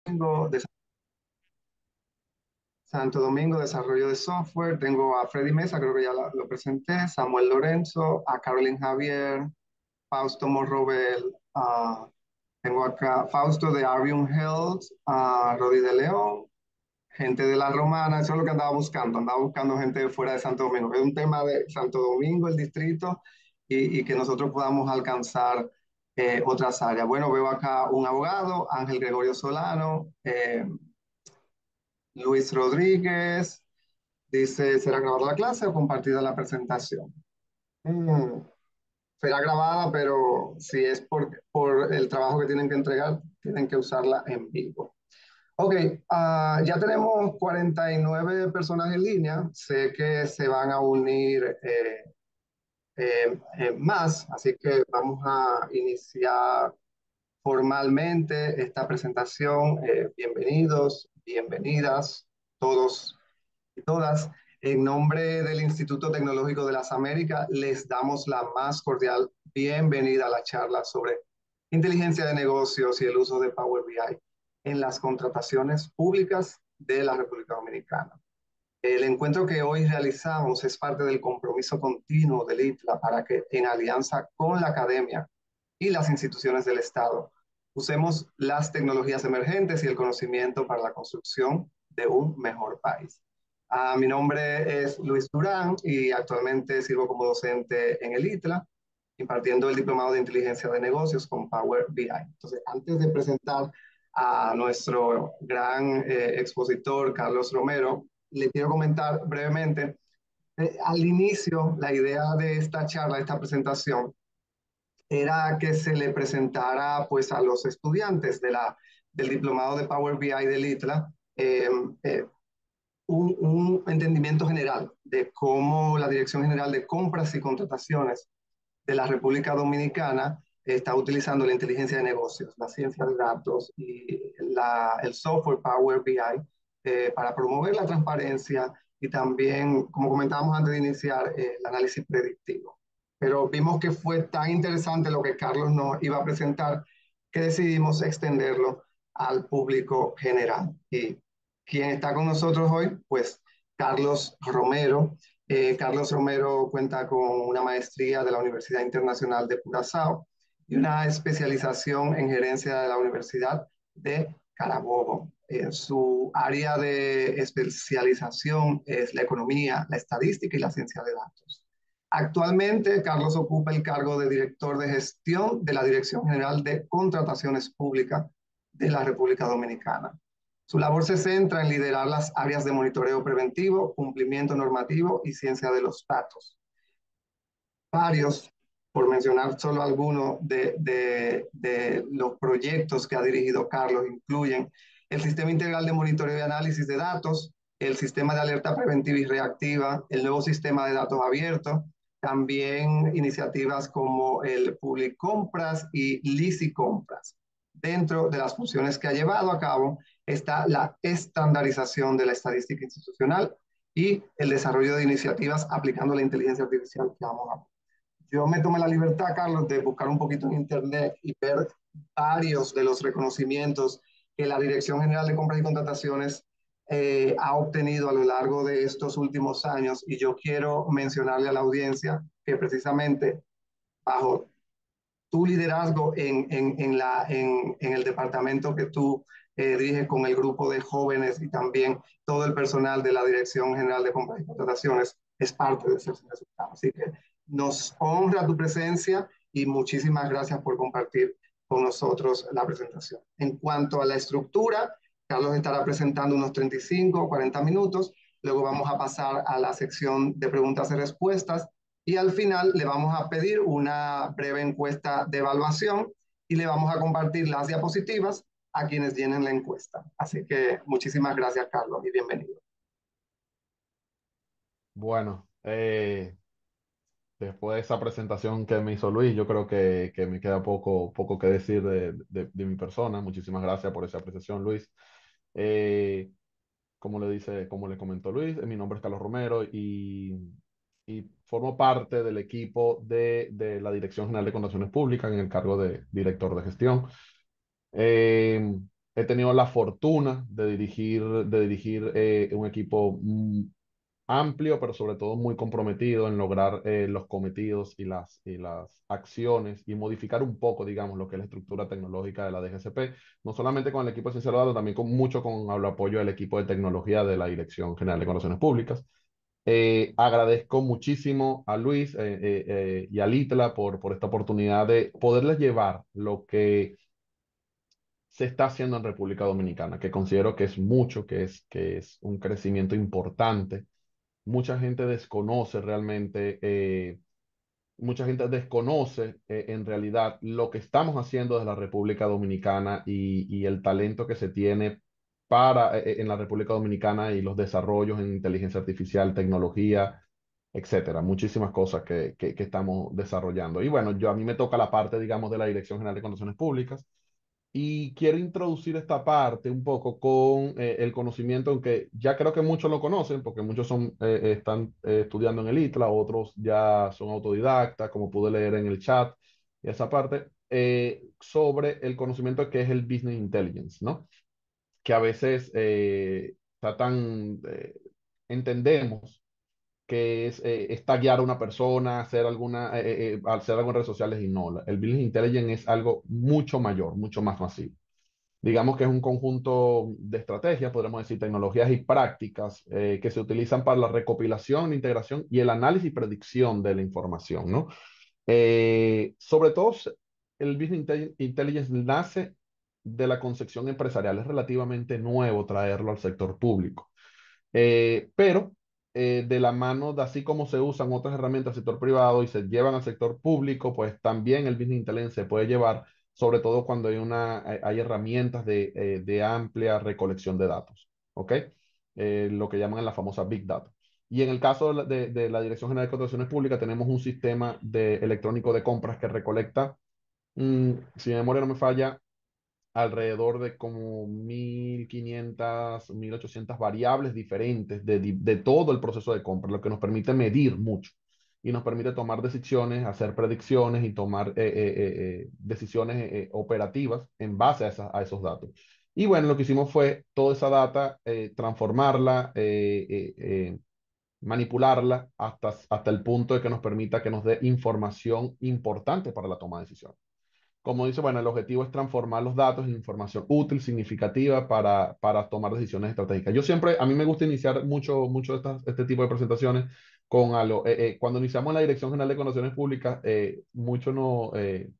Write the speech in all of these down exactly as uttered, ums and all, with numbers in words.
Domingo, de Santo Domingo, desarrollo de software. Tengo a Freddy Mesa, creo que ya la- lo presenté, Samuel Lorenzo, a Carolyn Javier, Fausto Morrobel, ah, tengo acá Fausto de Arium Health, a Rodi de León, gente de la Romana. Eso es lo que andaba buscando, andaba buscando gente de fuera de Santo Domingo. Es un tema de Santo Domingo, el distrito, y, y que nosotros podamos alcanzar eh, otras áreas. Bueno, veo acá un abogado, Ángel Gregorio Solano, eh, Luis Rodríguez, dice, ¿será grabada la clase o compartida la presentación? Mm, será grabada, pero si es por, por el trabajo que tienen que entregar, tienen que usarla en vivo. Ok, ah, ya tenemos cuarenta y nueve personas en línea. Sé que se van a unir eh, eh, eh, más, así que vamos a iniciar formalmente esta presentación. Eh, bienvenidos, bienvenidas, todos y todas. En nombre del Instituto Tecnológico de las Américas, les damos la más cordial bienvenida a la charla sobre inteligencia de negocios y el uso de Power B I en las contrataciones públicas de la República Dominicana. El encuentro que hoy realizamos es parte del compromiso continuo del I T L A para que, en alianza con la academia y las instituciones del Estado, usemos las tecnologías emergentes y el conocimiento para la construcción de un mejor país. Uh, mi nombre es Luis Durán y actualmente sirvo como docente en el I T L A, impartiendo el diplomado de inteligencia de negocios con Power B I. Entonces, antes de presentar a nuestro gran eh, expositor, Carlos Romero, le quiero comentar brevemente. Eh, al inicio, la idea de esta charla, de esta presentación, era que se le presentara pues, a los estudiantes de la, del diplomado de Power B I del I T L A eh, eh, un, un entendimiento general de cómo la Dirección General de Compras y Contrataciones de la República Dominicana está utilizando la inteligencia de negocios, la ciencia de datos y la, el software Power B I eh, para promover la transparencia y también, como comentábamos antes de iniciar, eh, el análisis predictivo. Pero vimos que fue tan interesante lo que Carlos nos iba a presentar que decidimos extenderlo al público general. ¿Y quién está con nosotros hoy? Pues Carlos Romero. Eh, Carlos Romero cuenta con una maestría de la Universidad Internacional de Curazao y una especialización en gerencia de la Universidad de Carabobo. Eh, su área de especialización es la economía, la estadística y la ciencia de datos. Actualmente, Carlos ocupa el cargo de director de gestión de la Dirección General de Contrataciones Públicas de la República Dominicana. Su labor se centra en liderar las áreas de monitoreo preventivo, cumplimiento normativo y ciencia de los datos. Varios, por mencionar solo algunos de, de, de los proyectos que ha dirigido Carlos, incluyen el Sistema Integral de Monitoreo y Análisis de Datos, el Sistema de Alerta Preventiva y Reactiva, el nuevo Sistema de Datos Abiertos, también iniciativas como el Public Compras y Lisi Compras. Dentro de las funciones que ha llevado a cabo está la estandarización de la estadística institucional y el desarrollo de iniciativas aplicando la inteligencia artificial que vamos a ver. Yo me tomé la libertad, Carlos, de buscar un poquito en internet y ver varios de los reconocimientos que la Dirección General de Compras y Contrataciones eh, ha obtenido a lo largo de estos últimos años. Y yo quiero mencionarle a la audiencia que precisamente bajo tu liderazgo en, en, en, la, en, en el departamento que tú eh, diriges con el grupo de jóvenes y también todo el personal de la Dirección General de Compras y Contrataciones es parte de ese resultado. Así que nos honra tu presencia y muchísimas gracias por compartir con nosotros la presentación. En cuanto a la estructura, Carlos estará presentando unos treinta y cinco o cuarenta minutos, luego vamos a pasar a la sección de preguntas y respuestas y al final le vamos a pedir una breve encuesta de evaluación y le vamos a compartir las diapositivas a quienes llenen la encuesta. Así que muchísimas gracias, Carlos, y bienvenido. Bueno, eh, después de esa presentación que me hizo Luis, yo creo que, que me queda poco, poco que decir de, de- de mi persona. Muchísimas gracias por esa apreciación, Luis. Eh, como le dice, como le comentó Luis, eh, mi nombre es Carlos Romero y, y formo parte del equipo de, de la Dirección General de Contrataciones Públicas en el cargo de director de gestión. Eh, He tenido la fortuna de dirigir, de dirigir eh, un equipo mm, amplio, pero sobre todo muy comprometido en lograr eh, los cometidos y las, y las acciones y modificar un poco, digamos, lo que es la estructura tecnológica de la D G C P, no solamente con el equipo de ciencia de datos, también con mucho con el apoyo del equipo de tecnología de la Dirección General de Relaciones Públicas. Eh, agradezco muchísimo a Luis eh, eh, eh, y a Litla por, por esta oportunidad de poderles llevar lo que se está haciendo en República Dominicana, que considero que es mucho, que es, que es un crecimiento importante. Mucha gente desconoce realmente, eh, mucha gente desconoce eh, en realidad lo que estamos haciendo desde la República Dominicana y, y el talento que se tiene para, eh, en la República Dominicana y los desarrollos en inteligencia artificial, tecnología, etcétera. Muchísimas cosas que, que, que estamos desarrollando. Y bueno, yo a mí me toca la parte, digamos, de la Dirección General de Contrataciones Públicas y quiero introducir esta parte un poco con eh, el conocimiento, aunque ya creo que muchos lo conocen, porque muchos son, eh, están eh, estudiando en el ITLA, otros ya son autodidactas, como pude leer en el chat, y esa parte, eh, sobre el conocimiento que es el Business Intelligence, ¿no? Que a veces eh, está tan, eh, entendemos que es, eh, es taguear a una persona, hacer alguna, eh, eh, hacer algo en redes sociales y no. El Business Intelligence es algo mucho mayor, mucho más masivo. Digamos que es un conjunto de estrategias, podríamos decir, tecnologías y prácticas eh, que se utilizan para la recopilación, integración y el análisis y predicción de la información, ¿no? Eh, sobre todo, el Business Intelligence nace de la concepción empresarial. Es relativamente nuevo traerlo al sector público. Eh, pero eh, de la mano de así como se usan otras herramientas del sector privado y se llevan al sector público, pues también el Business Intelligence se puede llevar, sobre todo cuando hay, una, hay, hay herramientas de, eh, de amplia recolección de datos, ¿ok? Eh, lo que llaman la famosa Big Data. Y en el caso de, la de, de la Dirección General de Contrataciones Públicas, tenemos un sistema de, electrónico de compras que recolecta, mm, si mi memoria no me falla, alrededor de como mil quinientas, mil ochocientas variables diferentes de, de todo el proceso de compra, lo que nos permite medir mucho y nos permite tomar decisiones, hacer predicciones y tomar eh, eh, eh, eh, decisiones eh, operativas en base a, esa, a, esos datos. Y bueno, lo que hicimos fue toda esa data, eh, transformarla, eh, eh, eh, manipularla hasta, hasta el punto de que nos permita que nos dé información importante para la toma de decisiones. Como dice, bueno, el objetivo es transformar los datos en información útil, significativa para, para tomar decisiones estratégicas. Yo siempre, a mí me gusta iniciar mucho, mucho estas, este tipo de presentaciones con algo. Eh, eh, cuando iniciamos la Dirección General de Contrataciones Públicas, eh, mucho no, eh,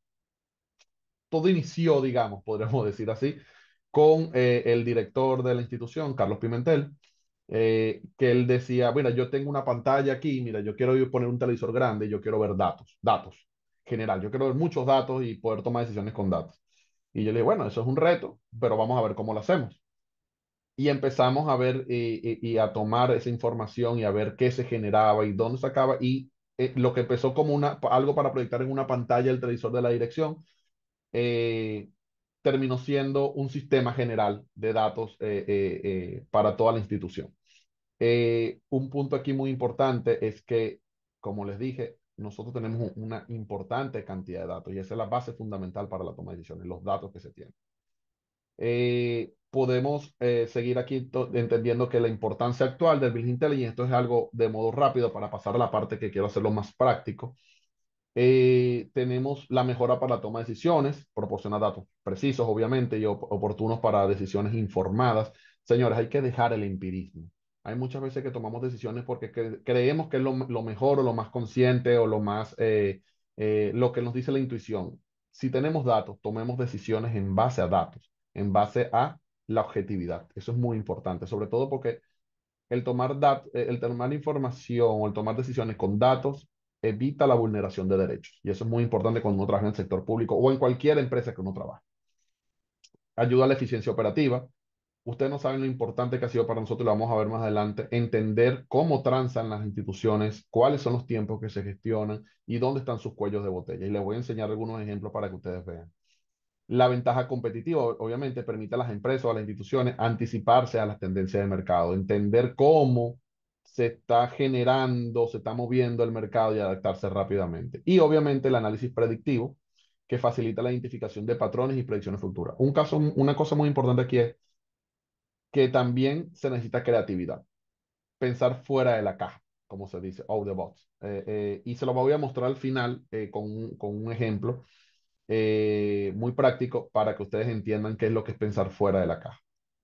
todo inició, digamos, podríamos decir así, con eh, el director de la institución, Carlos Pimentel, eh, que él decía, mira, yo tengo una pantalla aquí, mira, yo quiero poner un televisor grande, yo quiero ver datos, datos, general, yo quiero ver muchos datos y poder tomar decisiones con datos. Y yo le dije, bueno, eso es un reto, pero vamos a ver cómo lo hacemos. Y empezamos a ver eh, eh, y a tomar esa información y a ver qué se generaba y dónde sacaba. Y eh, lo que empezó como una, algo para proyectar en una pantalla el televisor de la dirección, eh, terminó siendo un sistema general de datos eh, eh, eh, para toda la institución. Eh, un punto aquí muy importante es que, como les dije, nosotros tenemos una importante cantidad de datos y esa es la base fundamental para la toma de decisiones, los datos que se tienen. Eh, podemos eh, seguir aquí entendiendo que la importancia actual del Business Intelligence, esto es algo de modo rápido para pasar a la parte que quiero hacerlo más práctico. Eh, tenemos la mejora para la toma de decisiones, proporciona datos precisos, obviamente, y op oportunos para decisiones informadas. Señores, hay que dejar el empirismo. Hay muchas veces que tomamos decisiones porque cre creemos que es lo, lo, mejor o lo más consciente o lo más, eh, eh, lo que nos dice la intuición. Si tenemos datos, tomemos decisiones en base a datos, en base a la objetividad. Eso es muy importante, sobre todo porque el tomar, dat eh, el tomar información o el tomar decisiones con datos evita la vulneración de derechos. Y eso es muy importante cuando uno trabaja en el sector público o en cualquier empresa que uno trabaje. Ayuda a la eficiencia operativa. Ustedes no saben lo importante que ha sido para nosotros, lo vamos a ver más adelante, entender cómo transan las instituciones, cuáles son los tiempos que se gestionan y dónde están sus cuellos de botella. Y les voy a enseñar algunos ejemplos para que ustedes vean. La ventaja competitiva, obviamente, permite a las empresas o a las instituciones anticiparse a las tendencias del mercado, entender cómo se está generando, se está moviendo el mercado y adaptarse rápidamente. Y obviamente el análisis predictivo, que facilita la identificación de patrones y predicciones futuras. Un caso, una cosa muy importante aquí es que también se necesita creatividad, pensar fuera de la caja, como se dice, out the box. Eh, eh, y se lo voy a mostrar al final eh, con, un, con un ejemplo eh, muy práctico para que ustedes entiendan qué es lo que es pensar fuera de la caja.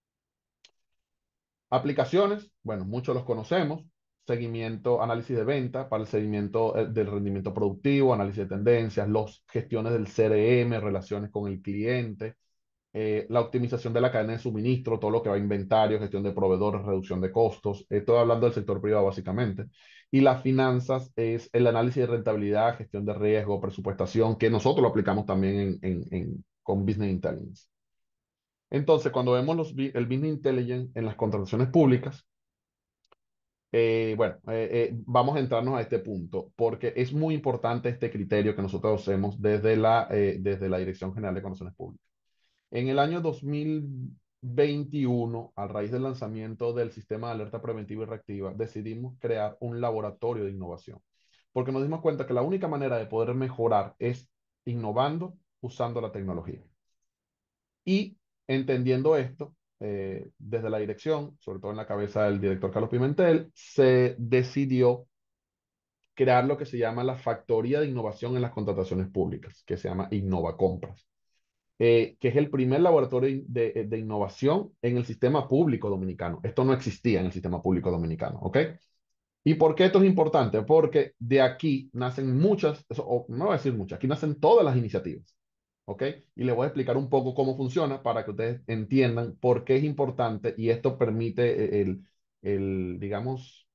Aplicaciones, bueno, muchos los conocemos. Seguimiento, análisis de venta para el seguimiento eh, del rendimiento productivo, análisis de tendencias, las gestiones del C R M, relaciones con el cliente, eh, la optimización de la cadena de suministro, todo lo que va a inventario, gestión de proveedores, reducción de costos. Estoy hablando del sector privado básicamente. Y las finanzas es el análisis de rentabilidad, gestión de riesgo, presupuestación, que nosotros lo aplicamos también en, en, en, con Business Intelligence. Entonces, cuando vemos los, el Business Intelligence en las contrataciones públicas, eh, bueno, eh, eh, vamos a entrarnos a este punto, porque es muy importante este criterio que nosotros hacemos desde la, eh, desde la Dirección General de Contrataciones Públicas. En el año dos mil veintiuno, a raíz del lanzamiento del sistema de alerta preventiva y reactiva, decidimos crear un laboratorio de innovación, porque nos dimos cuenta que la única manera de poder mejorar es innovando usando la tecnología. Y entendiendo esto, eh, desde la dirección, sobre todo en la cabeza del director Carlos Pimentel, se decidió crear lo que se llama la Factoría de Innovación en las Contrataciones Públicas, que se llama Innova Compras, eh, que es el primer laboratorio de, de innovación en el sistema público dominicano. Esto no existía en el sistema público dominicano, ¿ok? ¿Y por qué esto es importante? Porque de aquí nacen muchas, o no voy a decir muchas, aquí nacen todas las iniciativas, ¿ok? Y les voy a explicar un poco cómo funciona para que ustedes entiendan por qué es importante y esto permite el, el digamos,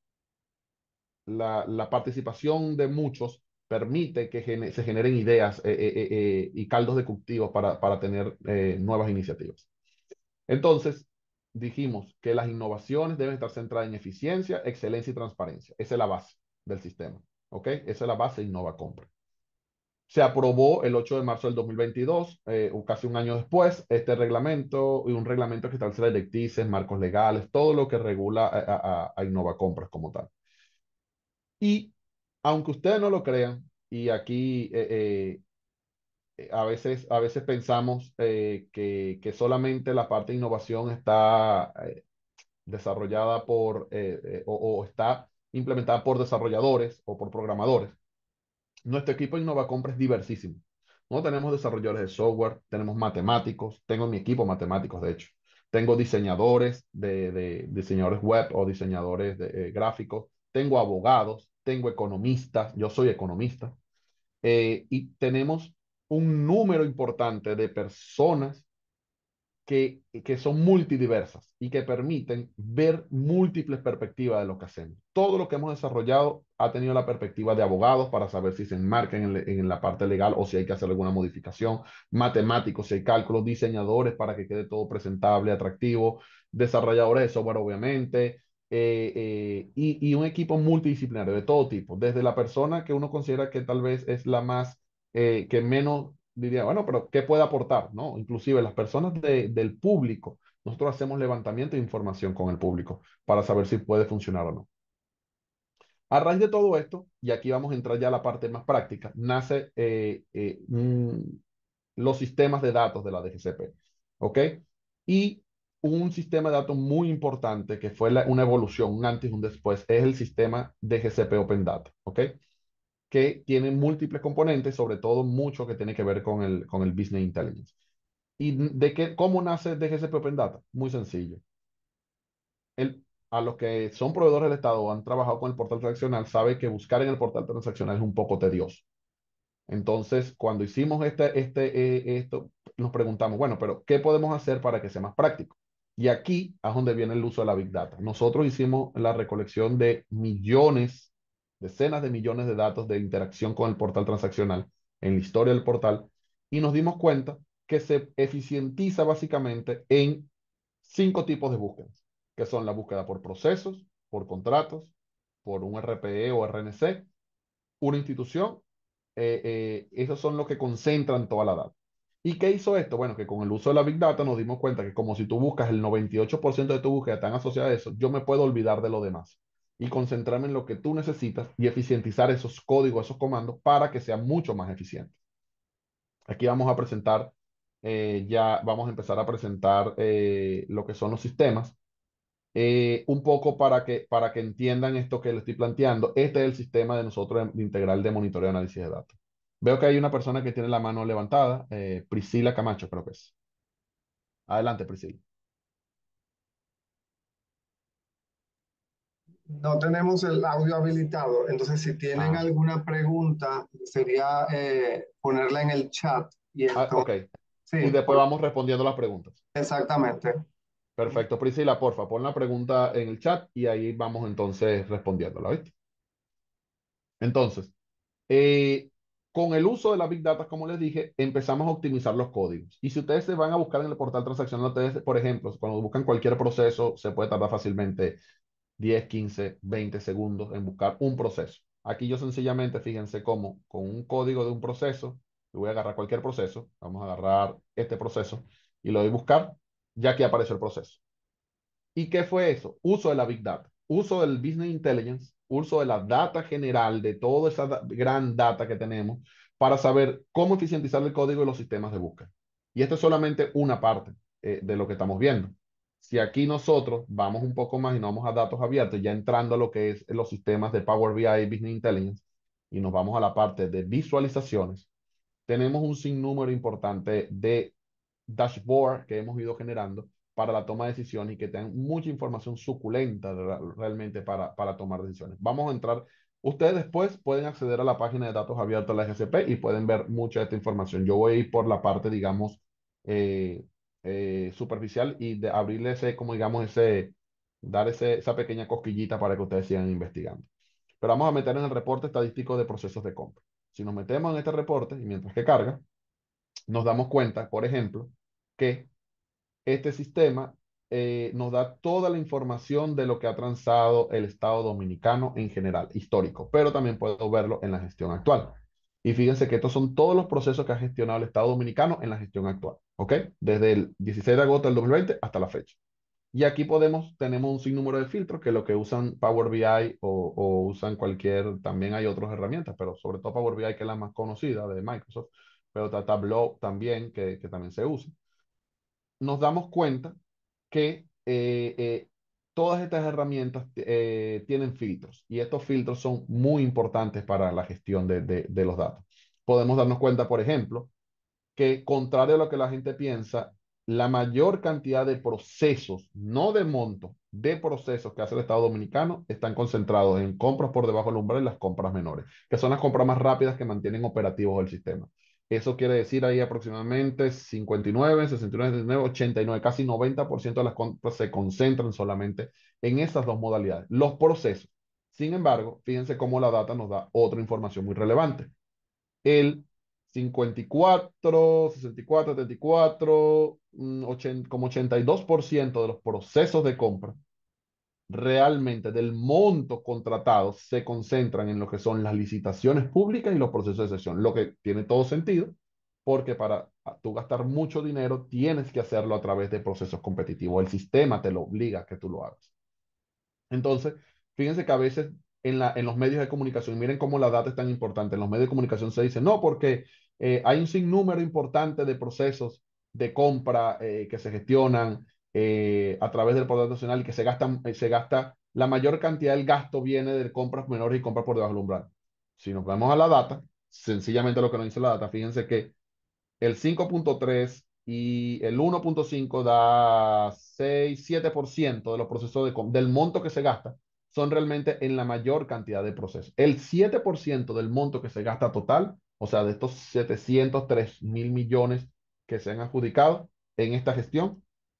la, la participación de muchos permite que gene- se generen ideas eh, eh, eh, eh, y caldos de cultivo para, para tener eh, nuevas iniciativas. Entonces, dijimos que las innovaciones deben estar centradas en eficiencia, excelencia y transparencia. Esa es la base del sistema. ¿Ok? Esa es la base de Innova Compra. Se aprobó el ocho de marzo del dos mil veintidós, eh, casi un año después, este reglamento y un reglamento que establece directrices, marcos legales, todo lo que regula a, a, a Innova Compras como tal. Y aunque ustedes no lo crean, y aquí eh, eh, a veces, a veces pensamos eh, que, que solamente la parte de innovación está eh, desarrollada por eh, eh, o, o está implementada por desarrolladores o por programadores. Nuestro equipo de InnovaCompra es diversísimo. No tenemos desarrolladores de software, tenemos matemáticos, tengo mi equipo matemáticos, de hecho. Tengo diseñadores de, de diseñadores web o diseñadores de, eh, gráficos, tengo abogados, tengo economistas, yo soy economista, eh, y tenemos un número importante de personas que, que son multidiversas y que permiten ver múltiples perspectivas de lo que hacemos. Todo lo que hemos desarrollado ha tenido la perspectiva de abogados para saber si se enmarca en, el, en la parte legal o si hay que hacer alguna modificación, matemáticos, si hay cálculos, diseñadores para que quede todo presentable, atractivo, desarrolladores de software, obviamente. Eh, eh, y, y un equipo multidisciplinario de todo tipo, desde la persona que uno considera que tal vez es la más, eh, que menos diría, bueno, pero ¿qué puede aportar? ¿No? Inclusive las personas de, del público, nosotros hacemos levantamiento de información con el público para saber si puede funcionar o no. A raíz de todo esto, y aquí vamos a entrar ya a la parte más práctica, nace eh, eh, un, los sistemas de datos de la D G C P, ¿ok? Y un sistema de datos muy importante que fue la, una evolución, un antes y un después, es el sistema D G C P Open Data, ¿ok? Que tiene múltiples componentes, sobre todo mucho que tiene que ver con el, con el Business Intelligence. ¿Y de qué, cómo nace D G C P Open Data? Muy sencillo. El, a los que son proveedores del Estado o han trabajado con el portal transaccional, sabe que buscar en el portal transaccional es un poco tedioso. Entonces, cuando hicimos este, este, eh, esto, nos preguntamos, bueno, pero ¿qué podemos hacer para que sea más práctico? Y aquí es donde viene el uso de la Big Data. Nosotros hicimos la recolección de millones, decenas de millones de datos de interacción con el portal transaccional en la historia del portal y nos dimos cuenta que se eficientiza básicamente en cinco tipos de búsquedas, que son la búsqueda por procesos, por contratos, por un R P E o R N C, una institución, eh, eh, esos son los que concentran toda la data. ¿Y qué hizo esto? Bueno, que con el uso de la Big Data nos dimos cuenta que como si tú buscas el noventa y ocho por ciento de tu búsqueda están asociadas a eso, yo me puedo olvidar de lo demás y concentrarme en lo que tú necesitas y eficientizar esos códigos, esos comandos para que sea mucho más eficiente. Aquí vamos a presentar, eh, ya vamos a empezar a presentar eh, lo que son los sistemas. Eh, un poco para que, para que entiendan esto que les estoy planteando. Este es el sistema de nosotros de integral de monitoreo y análisis de datos. Veo que hay una persona que tiene la mano levantada, eh, Priscila Camacho, creo que es. Adelante, Priscila. No tenemos el audio habilitado, entonces si tienen Ah, alguna pregunta, sería eh, ponerla en el chat y ah, entonces, ok. Y sí, después por- vamos respondiendo las preguntas. exactamente. Perfecto, Priscila, porfa, pon la pregunta en el chat y ahí vamos entonces respondiéndola, ¿viste? Entonces, Eh, con el uso de la Big Data, como les dije, empezamos a optimizar los códigos. Y si ustedes se van a buscar en el portal transaccional, ustedes, por ejemplo, cuando buscan cualquier proceso, se puede tardar fácilmente diez, quince, veinte segundos en buscar un proceso. Aquí yo sencillamente, fíjense cómo, con un código de un proceso, yo voy a agarrar cualquier proceso, vamos a agarrar este proceso y lo voy a buscar, ya que apareció el proceso. ¿Y qué fue eso? Uso de la Big Data, uso del Business Intelligence, uso de la data general, de toda esa da- gran data que tenemos, para saber cómo eficientizar el código y los sistemas de búsqueda. Y esto es solamente una parte eh, de lo que estamos viendo. Si aquí nosotros vamos un poco más y nos vamos a datos abiertos, ya entrando a lo que es los sistemas de Power B I y Business Intelligence, y nos vamos a la parte de visualizaciones, tenemos un sinnúmero importante de dashboard que hemos ido generando para la toma de decisiones y que tengan mucha información suculenta re- realmente para, para tomar decisiones. Vamos a entrar, ustedes después pueden acceder a la página de datos abiertos de la G C P y pueden ver mucha de esta información. Yo voy a ir por la parte, digamos, eh, eh, superficial y de abrirle ese, como digamos, ese, dar ese, esa pequeña cosquillita para que ustedes sigan investigando. Pero vamos a meter en el reporte estadístico de procesos de compra. Si nos metemos en este reporte y mientras que carga, nos damos cuenta, por ejemplo, que este sistema eh, nos da toda la información de lo que ha transado el Estado dominicano en general, histórico, pero también puedo verlo en la gestión actual. Y fíjense que estos son todos los procesos que ha gestionado el Estado dominicano en la gestión actual, ¿ok? Desde el dieciséis de agosto del dos mil veinte hasta la fecha. Y aquí podemos, tenemos un sinnúmero de filtros que lo que usan Power B I o, o usan cualquier, también hay otras herramientas, pero sobre todo Power B I que es la más conocida de Microsoft, pero está Tableau también que, que también se usa. Nos damos cuenta que eh, eh, todas estas herramientas eh, tienen filtros y estos filtros son muy importantes para la gestión de, de de los datos. Podemos darnos cuenta, por ejemplo, que contrario a lo que la gente piensa, la mayor cantidad de procesos, no de monto, de procesos que hace el Estado Dominicano están concentrados en compras por debajo del umbral y las compras menores, que son las compras más rápidas que mantienen operativos el sistema. Eso quiere decir ahí aproximadamente cincuenta y nueve, sesenta y nueve, setenta y nueve, ochenta y nueve, casi noventa por ciento de las compras se concentran solamente en esas dos modalidades, los procesos. Sin embargo, fíjense cómo la data nos da otra información muy relevante. El cincuenta y cuatro, sesenta y cuatro, setenta y cuatro, mm, ochenta, como ochenta y dos por ciento de los procesos de compra realmente del monto contratado se concentran en lo que son las licitaciones públicas y los procesos de sesión, lo que tiene todo sentido, porque para tú gastar mucho dinero tienes que hacerlo a través de procesos competitivos. El sistema te lo obliga a que tú lo hagas. Entonces, fíjense que a veces en, la, en los medios de comunicación, miren cómo la data es tan importante, en los medios de comunicación se dice, no, porque eh, hay un sinnúmero importante de procesos de compra eh, que se gestionan eh, a través del Poder Nacional y que se gastan, eh, se gasta, la mayor cantidad del gasto viene de compras menores y compras por debajo del umbral. Si nos vamos a la data, sencillamente lo que nos dice la data, fíjense que el cinco punto tres y el uno punto cinco da seis siete por ciento de los procesos de, com- del monto que se gasta son realmente en la mayor cantidad de procesos. El siete por ciento del monto que se gasta total, o sea, de estos setecientos tres mil millones que se han adjudicado en esta gestión,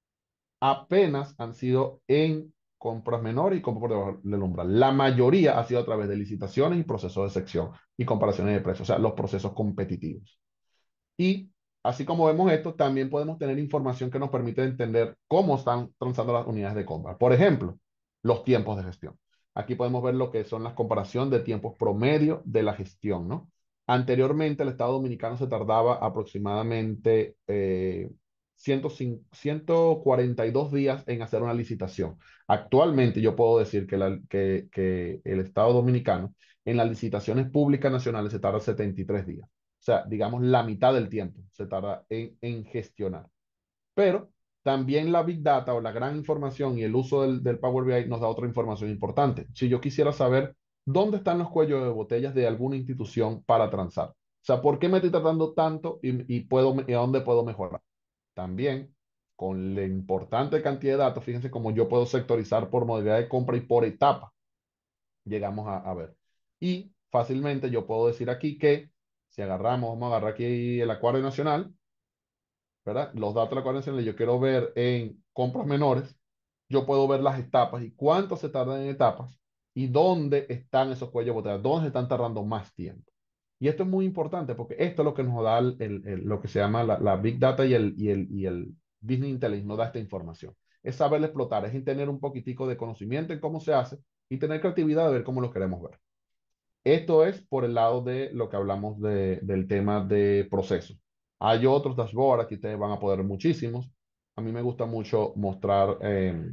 apenas han sido en compras menores y compras por debajo del umbral. La mayoría ha sido a través de licitaciones y procesos de sección y comparaciones de precios, o sea, los procesos competitivos. Y así como vemos esto, también podemos tener información que nos permite entender cómo están transando las unidades de compra. Por ejemplo, los tiempos de gestión. Aquí podemos ver lo que son las comparaciones de tiempos promedio de la gestión, ¿no? Anteriormente, el Estado Dominicano se tardaba aproximadamente eh, ciento cinco ciento cuarenta y dos días en hacer una licitación. Actualmente, yo puedo decir que, la- que, que el Estado Dominicano en las licitaciones públicas nacionales se tarda setenta y tres días. sea, digamos la mitad del tiempo se tarda en, en gestionar. Pero también la Big Data o la gran información y el uso del, del Power B I nos da otra información importante. Si yo quisiera saber dónde están los cuellos de botellas de alguna institución para transar. O sea, ¿por qué me estoy tratando tanto y, y puedo, y a dónde puedo mejorar? También, con la importante cantidad de datos, fíjense cómo yo puedo sectorizar por modalidad de compra y por etapa. Llegamos a, a ver. Y fácilmente yo puedo decir aquí que si agarramos, vamos a agarrar aquí el Acuario Nacional, ¿verdad? Los datos de la Acuario Nacional, yo quiero ver en compras menores, yo puedo ver las etapas y cuánto se tardan en etapas y dónde están esos cuellos de botella, dónde se están tardando más tiempo. Y esto es muy importante porque esto es lo que nos da el, el- el- lo que se llama la, la Big Data y el, y el, y el Business Intelligence, nos da esta información. Es saberle explotar, es tener un poquitico de conocimiento en cómo se hace y tener creatividad de ver cómo lo queremos ver. Esto es por el lado de lo que hablamos de- del tema de procesos. Hay otros dashboards, aquí ustedes van a poder ver muchísimos. A mí me gusta mucho mostrar eh,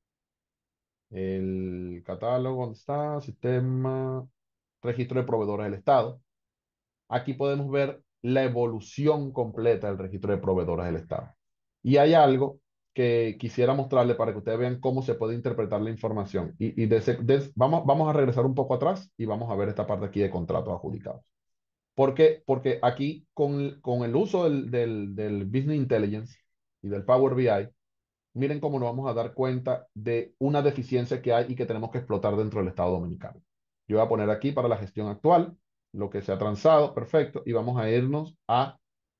el catálogo, ¿dónde está? Sistema, registro de proveedores del Estado. Aquí podemos ver la evolución completa del registro de proveedores del Estado. Y hay algo que quisiera mostrarle para que ustedes vean cómo se puede interpretar la información. Y, y de ese- de- vamos, vamos a regresar un poco atrás y vamos a ver esta parte aquí de contratos adjudicados. ¿Por qué? Porque aquí con, con el uso del, del, del Business Intelligence y del Power B I, miren cómo nos vamos a dar cuenta de una deficiencia que hay y que tenemos que explotar dentro del Estado Dominicano. Yo voy a poner aquí para la gestión actual lo que se ha transado, perfecto, y vamos a irnos a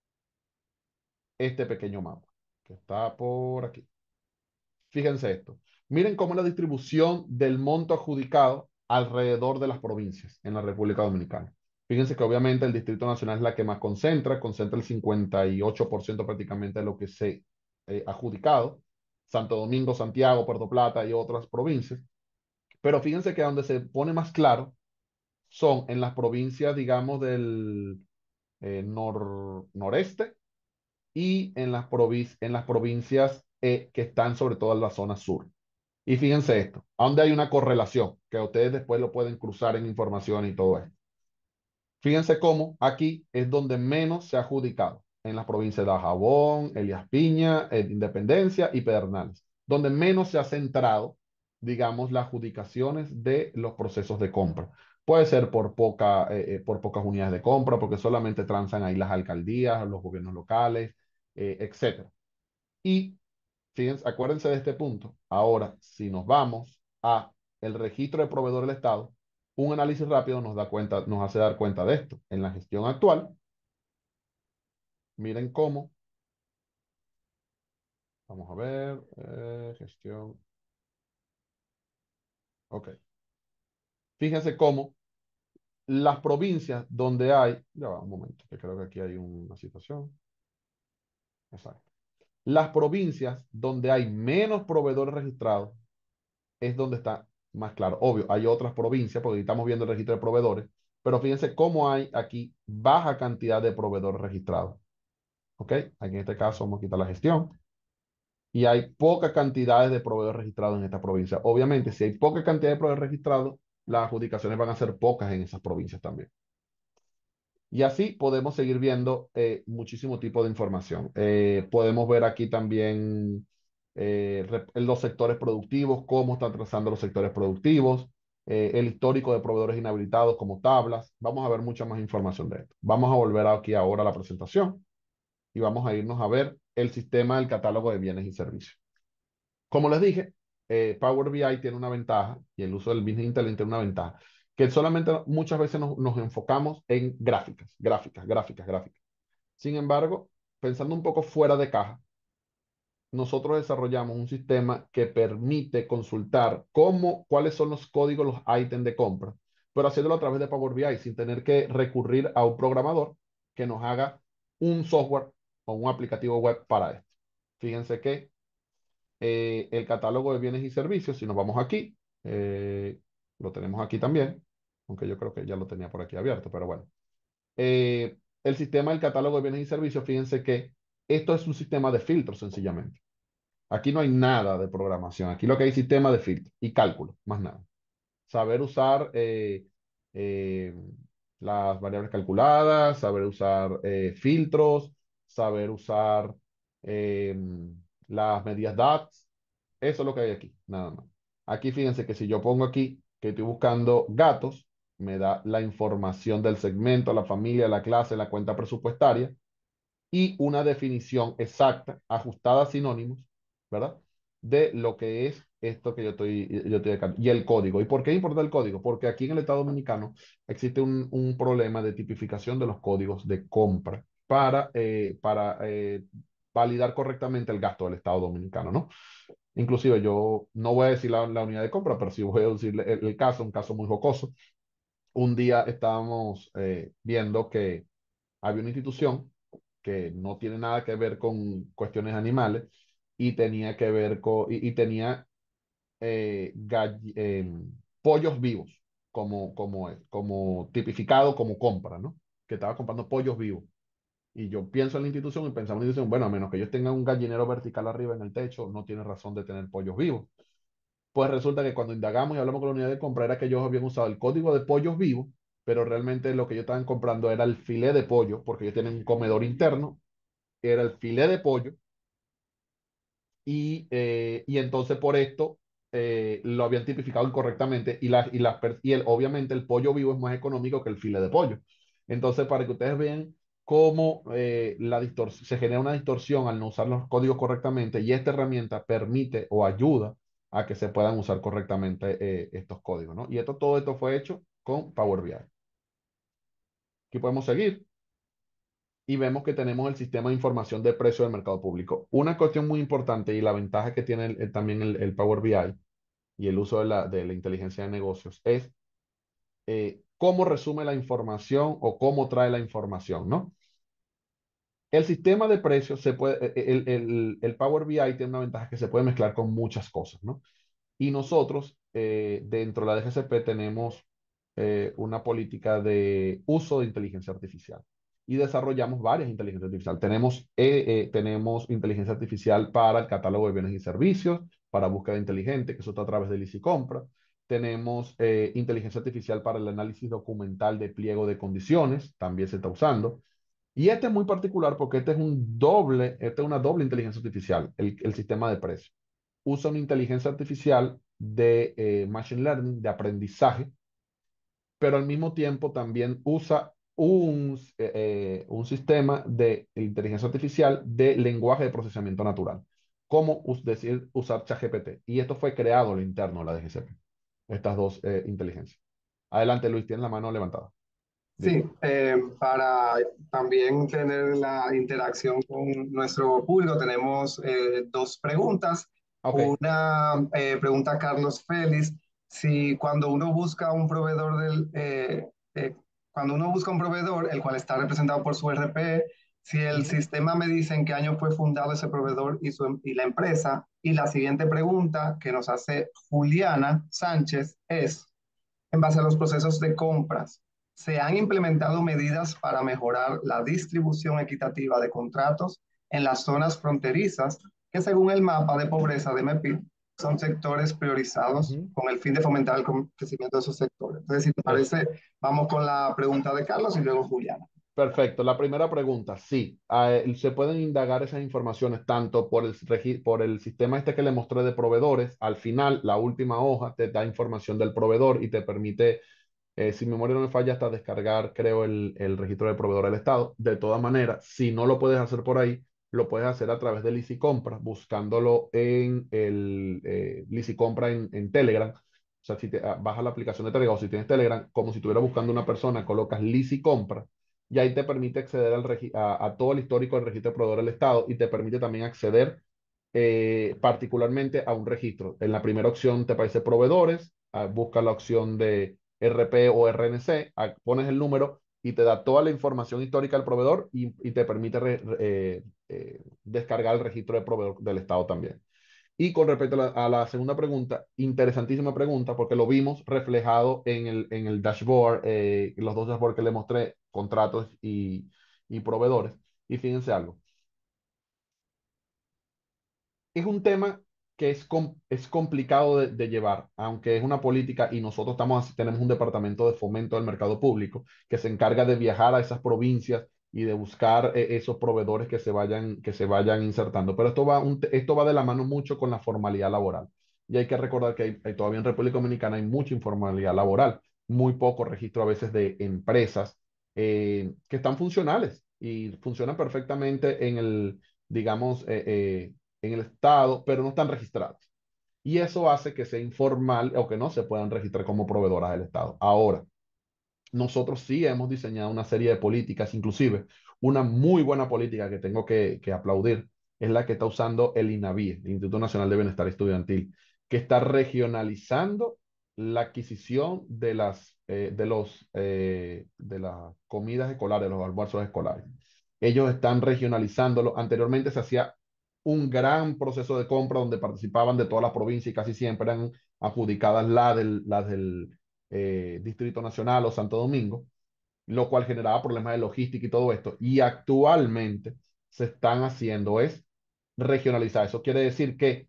este pequeño mapa que está por aquí. Fíjense esto. Miren cómo es la distribución del monto adjudicado alrededor de las provincias en la República Dominicana. Fíjense que obviamente el Distrito Nacional es la que más concentra, concentra el cincuenta y ocho por ciento prácticamente de lo que se eh, adjudicado. Santo Domingo, Santiago, Puerto Plata y otras provincias. Pero fíjense que donde se pone más claro son en las provincias, digamos, del eh, nor- noreste y en las, provi- en las provincias eh, que están sobre todo en la zona sur. Y fíjense esto, a donde hay una correlación, que ustedes después lo pueden cruzar en información y todo esto. Fíjense cómo aquí es donde menos se ha adjudicado, en las provincias de Dajabón, Elías Piña, eh, Independencia y Pedernales, donde menos se ha centrado, digamos, las adjudicaciones de los procesos de compra. Puede ser por, poca, eh, eh, por pocas unidades de compra, porque solamente transan ahí las alcaldías, los gobiernos locales, eh, etcétera. Y fíjense, acuérdense de este punto. Ahora, si nos vamos a el registro de proveedor del Estado, un análisis rápido nos da cuenta, nos hace dar cuenta de esto. En la gestión actual, miren cómo, vamos a ver, eh, gestión, ok. Fíjense cómo las provincias donde hay, ya va un momento, que creo que aquí hay una situación. Exacto. Las provincias donde hay menos proveedores registrados es donde está más claro. Obvio, hay otras provincias, porque estamos viendo el registro de proveedores, pero fíjense cómo hay aquí baja cantidad de proveedores registrados. ¿Ok? Aquí en este caso vamos a quitar la gestión. Y hay poca cantidad de proveedores registrados en esta provincia. Obviamente, si hay poca cantidad de proveedores registrados, las adjudicaciones van a ser pocas en esas provincias también. Y así podemos seguir viendo eh, muchísimo tipo de información. Eh, podemos ver aquí también eh, rep- los sectores productivos, cómo están trazando los sectores productivos, eh, el histórico de proveedores inhabilitados como tablas. Vamos a ver mucha más información de esto. Vamos a volver aquí ahora a la presentación y vamos a irnos a ver el sistema del catálogo de bienes y servicios. Como les dije, eh, Power B I tiene una ventaja y el uso del Business Intelligence tiene una ventaja, que solamente muchas veces nos, nos enfocamos en gráficas, gráficas, gráficas, gráficas. Sin embargo, pensando un poco fuera de caja, nosotros desarrollamos un sistema que permite consultar cómo, cuáles son los códigos, los ítems de compra, pero haciéndolo a través de Power B I sin tener que recurrir a un programador que nos haga un software o un aplicativo web para esto. Fíjense que eh, el catálogo de bienes y servicios, si nos vamos aquí, eh, lo tenemos aquí también, aunque yo creo que ya lo tenía por aquí abierto, pero bueno. Eh, el sistema del catálogo de bienes y servicios, fíjense que esto es un sistema de filtros sencillamente. Aquí no hay nada de programación, aquí lo que hay es sistema de filtros y cálculo, más nada. Saber usar eh, eh, las variables calculadas, saber usar eh, filtros, saber usar eh, las medidas D A X. Eso es lo que hay aquí, nada más. Aquí fíjense que si yo pongo aquí que estoy buscando gatos, me da la información del segmento, la familia, la clase, la cuenta presupuestaria y una definición exacta, ajustada a sinónimos, ¿verdad? De lo que es esto que yo estoy, yo estoy acá. Y el código. ¿Y por qué importa el código? Porque aquí en el Estado Dominicano existe un, un problema de tipificación de los códigos de compra para, eh, para eh, validar correctamente el gasto del Estado Dominicano, ¿no? Inclusive yo no voy a decir la, la unidad de compra, pero sí voy a decir el, el caso, un caso muy jocoso. Un día estábamos eh, viendo que había una institución que no tiene nada que ver con cuestiones animales y tenía que ver con, y, y tenía eh, gall- eh, pollos vivos como, como, es, como tipificado como compra, ¿no? Que estaba comprando pollos vivos. Y yo pienso en la institución y pensaba en la institución, bueno, a menos que ellos tengan un gallinero vertical arriba en el techo, no tiene razón de tener pollos vivos. Pues resulta que cuando indagamos y hablamos con la unidad de compra era que ellos habían usado el código de pollos vivos, pero realmente lo que ellos estaban comprando era el filé de pollo, porque ellos tienen un comedor interno, era el filé de pollo, y, eh, y entonces por esto eh, lo habían tipificado incorrectamente y, la, y, las per- y el, obviamente el pollo vivo es más económico que el filé de pollo. Entonces, para que ustedes vean cómo eh, la distors- se genera una distorsión al no usar los códigos correctamente y esta herramienta permite o ayuda a que se puedan usar correctamente eh, estos códigos, ¿no? Y esto, todo esto fue hecho con Power B I. Aquí podemos seguir y vemos que tenemos el sistema de información de precio del mercado público. Una cuestión muy importante y la ventaja que tiene el- el- también el, el Power B I y el uso de la, de la inteligencia de negocios es eh, cómo resume la información o cómo trae la información, ¿no? El sistema de precios se puede, e, e, el, el, el Power B I tiene una ventaja que se puede mezclar con muchas cosas, ¿no? Y nosotros, eh, dentro de la D G C P, tenemos eh, una política de uso de inteligencia artificial y desarrollamos varias inteligencias artificiales. Tenemos, eh, eh, tenemos inteligencia artificial para el catálogo de bienes y servicios, para búsqueda inteligente, que eso está a través de Easy Compra. Tenemos eh, inteligencia artificial para el análisis documental de pliego de condiciones, también se está usando. Y este es muy particular porque este es un doble, este es una doble inteligencia artificial, el, el sistema de precios. Usa una inteligencia artificial de eh, machine learning, de aprendizaje, pero al mismo tiempo también usa un, eh, eh, un sistema de inteligencia artificial de lenguaje de procesamiento natural, como us- decir, usar ChatGPT. Y esto fue creado a lo interno de la D G C P, estas dos eh, inteligencias. Adelante, Luis, tienes la mano levantada. Sí, Dime. eh, para también tener la interacción con nuestro público, tenemos eh, dos preguntas. Ok. Una eh, pregunta a Carlos Félix, si cuando uno busca un proveedor del, eh, eh, cuando uno busca un proveedor, el cual está representado por su R P, si el Ujú. sistema me dice en qué año fue fundado ese proveedor y, su, y la empresa. Y la siguiente pregunta que nos hace Juliana Sánchez es, en base a los procesos de compras, se han implementado medidas para mejorar la distribución equitativa de contratos en las zonas fronterizas que según el mapa de pobreza de MEPID son sectores priorizados Ujú. con el fin de fomentar el crecimiento de esos sectores. Entonces, si te Es parece, vamos con la pregunta de Carlos y luego Juliana. perfecto. La primera pregunta, sí, eh, se pueden indagar esas informaciones tanto por el, regi- por el sistema este que le mostré de proveedores. Al final, la última hoja te da información del proveedor y te permite, eh, si mi memoria no me falla, hasta descargar, creo, el, el registro del proveedor del Estado. De todas maneras, si no lo puedes hacer por ahí, lo puedes hacer a través del Easy Compra, buscándolo en el eh, Easy Compra en, en Telegram. O sea, si te, ah, bajas la aplicación de Telegram o si tienes Telegram, como si estuvieras buscando una persona, colocas Easy Compra y ahí te permite acceder al regi- a, a todo el histórico del registro de proveedor del Estado y te permite también acceder eh, particularmente a un registro. En la primera opción te aparece proveedores, ah, busca la opción de R P o R N C, ah, pones el número y te da toda la información histórica del proveedor y, y te permite re- re- eh, eh, descargar el registro de proveedor del Estado también. Y con respecto a la, a la segunda pregunta, interesantísima pregunta, porque lo vimos reflejado en el, en el dashboard, eh, los dos dashboards que le mostré, contratos y, y proveedores. Y fíjense algo, es un tema que es, com- es complicado de, de llevar, aunque es una política y nosotros estamos, así- tenemos un departamento de fomento del mercado público que se encarga de viajar a esas provincias y de buscar eh, esos proveedores que se vayan, que se vayan insertando. Pero esto va, un te- esto va de la mano mucho con la formalidad laboral. Y hay que recordar que hay, hay todavía en República Dominicana hay mucha informalidad laboral, muy poco registro a veces de empresas eh, que están funcionales y funcionan perfectamente en el, digamos, eh, eh, en el Estado, pero no están registrados. Y eso hace que sea informal o que no se puedan registrar como proveedoras del Estado. Ahora, nosotros sí hemos diseñado una serie de políticas, inclusive una muy buena política que tengo que, que aplaudir es la que está usando el INAVIE, el Instituto Nacional de Bienestar Estudiantil, que está regionalizando la adquisición de las, eh, de los, eh, de las comidas escolares, los almuerzos escolares. Ellos están regionalizándolo. Anteriormente se hacía un gran proceso de compra donde participaban de toda la provincia y casi siempre eran adjudicadas las del, las del eh, Distrito Nacional o Santo Domingo, lo cual generaba problemas de logística y todo esto. Y actualmente se están haciendo es regionalizar. Eso quiere decir que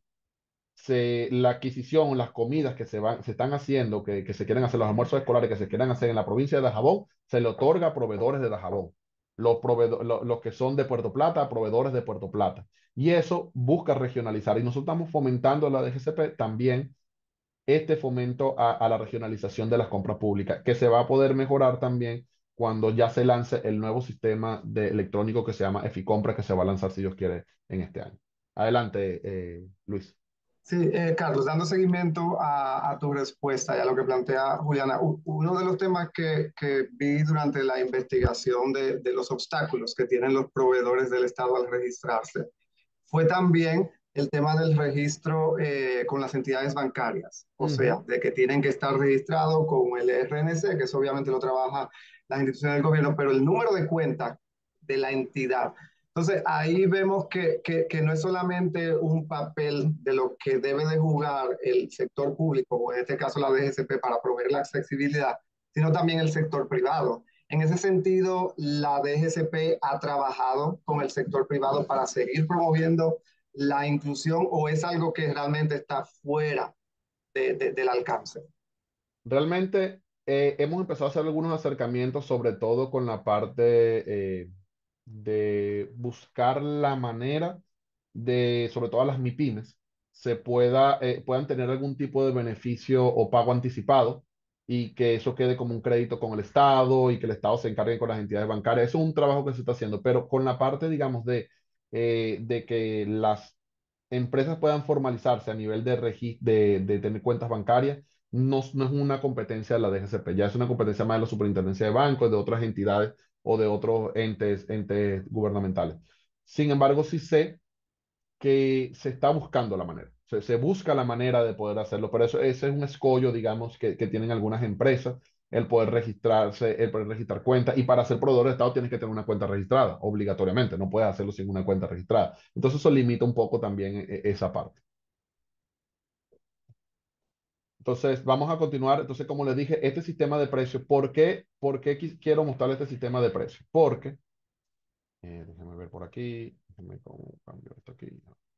se, la adquisición, las comidas que se, van, se están haciendo, que, que se quieren hacer, los almuerzos escolares que se quieren hacer en la provincia de Dajabón, se le otorga a proveedores de Dajabón. Los, proveedo- lo- los que son de Puerto Plata, a proveedores de Puerto Plata. Y eso busca regionalizar. Y nosotros estamos fomentando la D G C P también este fomento a, a la regionalización de las compras públicas, que se va a poder mejorar también cuando ya se lance el nuevo sistema de electrónico que se llama Eficompra, que se va a lanzar, si Dios quiere, en este año. Adelante, eh, Luis. Sí, eh, Carlos, dando seguimiento a, a tu respuesta y a lo que plantea Juliana, u- uno de los temas que, que vi durante la investigación de, de los obstáculos que tienen los proveedores del Estado al registrarse fue también el tema del registro eh, con las entidades bancarias, o sea, Ujú. de que tienen que estar registrados con el R N C, que eso obviamente lo trabaja las instituciones del gobierno, pero el número de cuenta de la entidad. Entonces, ahí vemos que, que, que no es solamente un papel de lo que debe de jugar el sector público, o en este caso la D G C P, para proveer la accesibilidad, sino también el sector privado. En ese sentido, la D G C P ha trabajado con el sector privado para seguir promoviendo la inclusión o es algo que realmente está fuera de, de, del alcance. Realmente eh, hemos empezado a hacer algunos acercamientos, sobre todo con la parte eh, de buscar la manera de, sobre todo a las MIPIMES, se pueda, eh, puedan tener algún tipo de beneficio o pago anticipado y que eso quede como un crédito con el Estado y que el Estado se encargue con las entidades bancarias. Eso es un trabajo que se está haciendo, pero con la parte, digamos, de, eh, de que las empresas puedan formalizarse a nivel de, regi- de, de tener cuentas bancarias, no, no es una competencia de la D G C P, ya es una competencia más de la Superintendencia de Bancos, de otras entidades o de otros entes, entes gubernamentales. Sin embargo, sí sé que se está buscando la manera, se, se busca la manera de poder hacerlo, pero eso, ese es un escollo, digamos, que, que tienen algunas empresas, el poder registrarse, el poder registrar cuentas, y para ser proveedor de Estado tienes que tener una cuenta registrada, obligatoriamente, no puedes hacerlo sin una cuenta registrada. Entonces eso limita un poco también eh, esa parte. Entonces, vamos a continuar. Entonces, como les dije, este sistema de precios, ¿por qué, por qué quis- quiero mostrarles este sistema de precios? Porque, eh, déjenme ver por aquí, déjenme cómo cambio esto aquí.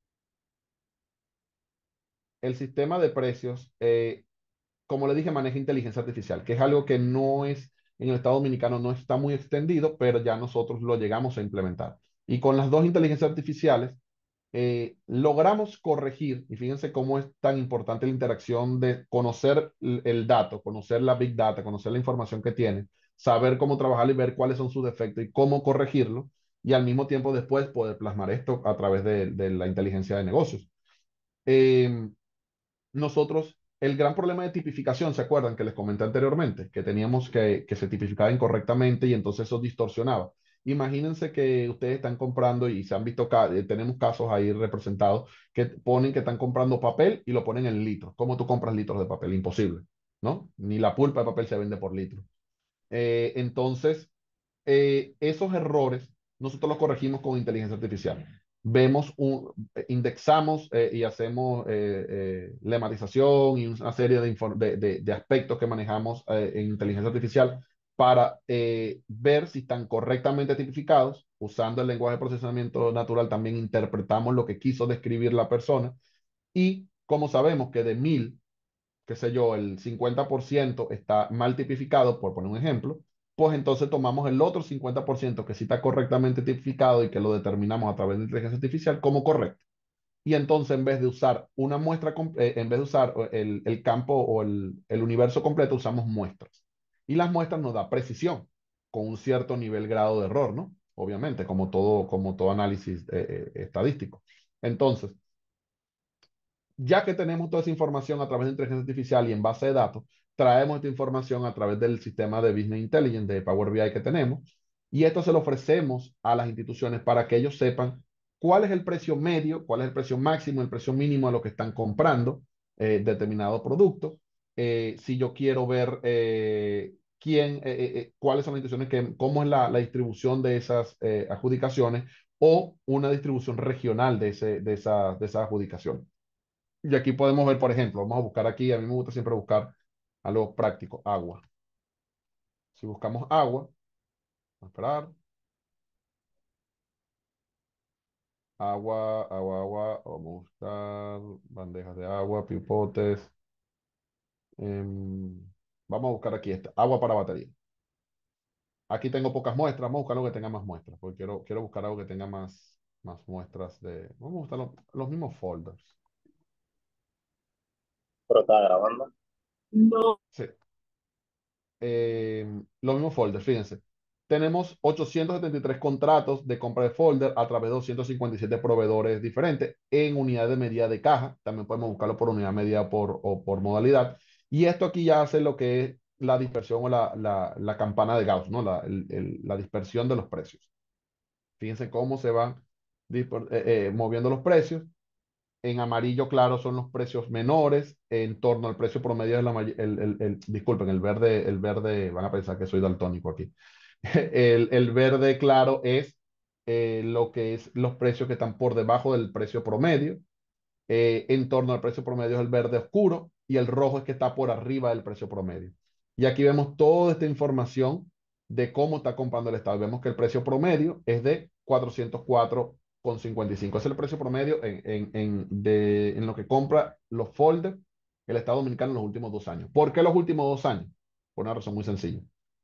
El sistema de precios, eh, como le dije, maneja inteligencia artificial, que es algo que no es, en el Estado Dominicano no está muy extendido, pero ya nosotros lo llegamos a implementar. Y con las dos inteligencias artificiales, eh, logramos corregir, y fíjense cómo es tan importante la interacción de conocer el, el dato, conocer la big data, conocer la información que tiene, saber cómo trabajar y ver cuáles son sus defectos y cómo corregirlo, y al mismo tiempo después poder plasmar esto a través de, de la inteligencia de negocios. Eh, nosotros, el gran problema de tipificación, ¿se acuerdan que les comenté anteriormente? Que teníamos que, que se tipificaba incorrectamente y entonces eso distorsionaba. Imagínense que ustedes están comprando y se han visto, ca- eh, tenemos casos ahí representados que ponen que están comprando papel y lo ponen en litros. ¿Cómo tú compras litros de papel? Imposible, ¿no? Ni la pulpa de papel se vende por litro. Eh, entonces, eh, esos errores nosotros los corregimos con inteligencia artificial. Vemos un, eh, indexamos eh, y hacemos eh, eh, lemarización y una serie de, infor- de, de- de aspectos que manejamos eh, en inteligencia artificial para eh, ver si están correctamente tipificados. Usando el lenguaje de procesamiento natural también interpretamos lo que quiso describir la persona Y como sabemos que de mil, qué sé yo, el cincuenta por ciento está mal tipificado, por poner un ejemplo, pues entonces tomamos el otro cincuenta por ciento que sí está correctamente tipificado y que lo determinamos a través de inteligencia artificial como correcto. Y entonces en vez de usar una muestra, com- eh, en vez de usar el, el campo o el, el universo completo, usamos muestras. Y las muestras nos da precisión con un cierto nivel grado de error, ¿no? Obviamente, como todo, como todo análisis eh, eh, estadístico. Entonces, ya que tenemos toda esa información a través de inteligencia artificial y en base de datos, traemos esta información a través del sistema de Business Intelligence de Power B I que tenemos y esto se lo ofrecemos a las instituciones para que ellos sepan cuál es el precio medio, cuál es el precio máximo, el precio mínimo a lo que están comprando eh, determinado producto. Eh, si yo quiero ver eh, quién, eh, eh, eh, cuáles son las instituciones, que, cómo es la, la distribución de esas eh, adjudicaciones o una distribución regional de, ese, de, esa, de esas adjudicaciones. Y aquí podemos ver, por ejemplo, vamos a buscar aquí, a mí me gusta siempre buscar algo práctico, agua. Si buscamos agua, vamos a esperar, agua, agua, agua, vamos a buscar bandejas de agua, pipotes. em, Vamos a buscar aquí esta, agua para batería. Aquí tengo pocas muestras, vamos a buscar algo que tenga más muestras, porque quiero, quiero buscar algo que tenga más, más muestras de... Vamos a buscar los, los mismos folders. Pero está grabando. No. Sí. eh, los mismos folders, fíjense. Tenemos ochocientos setenta y tres contratos de compra de folder a través de doscientos cincuenta y siete proveedores diferentes en unidad de medida de caja. También podemos buscarlo por unidad de medida por, o por modalidad. Y esto aquí ya hace lo que es la dispersión o la, la, la campana de Gauss, ¿no? La, el, el, la dispersión de los precios. Fíjense cómo se van eh, eh, moviendo los precios. En amarillo claro son los precios menores, en torno al precio promedio de la el, el, el, disculpen, el verde, el verde, van a pensar que soy daltónico aquí. El, el verde claro es eh, lo que es los precios que están por debajo del precio promedio. Eh, en torno al precio promedio es el verde oscuro y el rojo es que está por arriba del precio promedio. Y aquí vemos toda esta información de cómo está comprando el Estado. Vemos que el precio promedio es de cuatrocientos cuatro con cincuenta y cinco. Ese es el precio promedio en, en, en, de, en lo que compra los folders el Estado Dominicano en los últimos dos años. ¿Por qué los últimos dos años? Por una razón muy sencilla.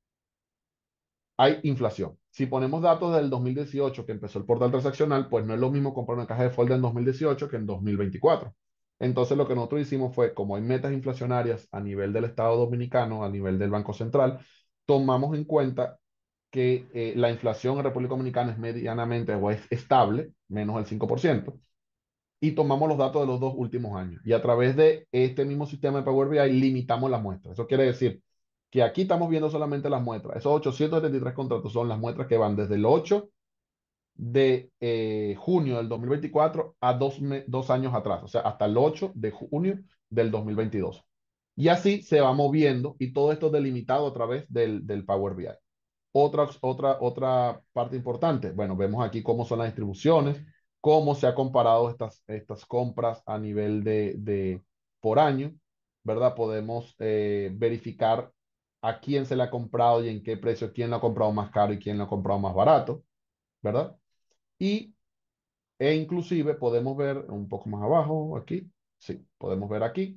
Hay inflación. Si ponemos datos del dos mil dieciocho, que empezó el portal transaccional, pues no es lo mismo comprar una caja de folder en dos mil dieciocho que en dos mil veinticuatro. Entonces lo que nosotros hicimos fue, como hay metas inflacionarias a nivel del Estado Dominicano, a nivel del Banco Central, tomamos en cuenta que eh, la inflación en República Dominicana es medianamente o es estable, menos del cinco por ciento, y tomamos los datos de los dos últimos años. Y a través de este mismo sistema de Power B I limitamos las muestras. Eso quiere decir que aquí estamos viendo solamente las muestras. Esos ochocientos setenta y tres contratos son las muestras que van desde el ocho de eh, junio del dos mil veinticuatro a dos, dos años atrás, o sea, hasta el ocho de junio del dos mil veintidós. Y así se va moviendo y todo esto delimitado a través del, del Power B I. Otra, otra, otra parte importante, bueno, vemos aquí cómo son las distribuciones, cómo se ha comparado estas, estas compras a nivel de, de por año, ¿verdad? Podemos eh, verificar a quién se le ha comprado y en qué precio, quién lo ha comprado más caro y quién lo ha comprado más barato, ¿verdad? Y, e inclusive podemos ver un poco más abajo, aquí, sí, podemos ver aquí,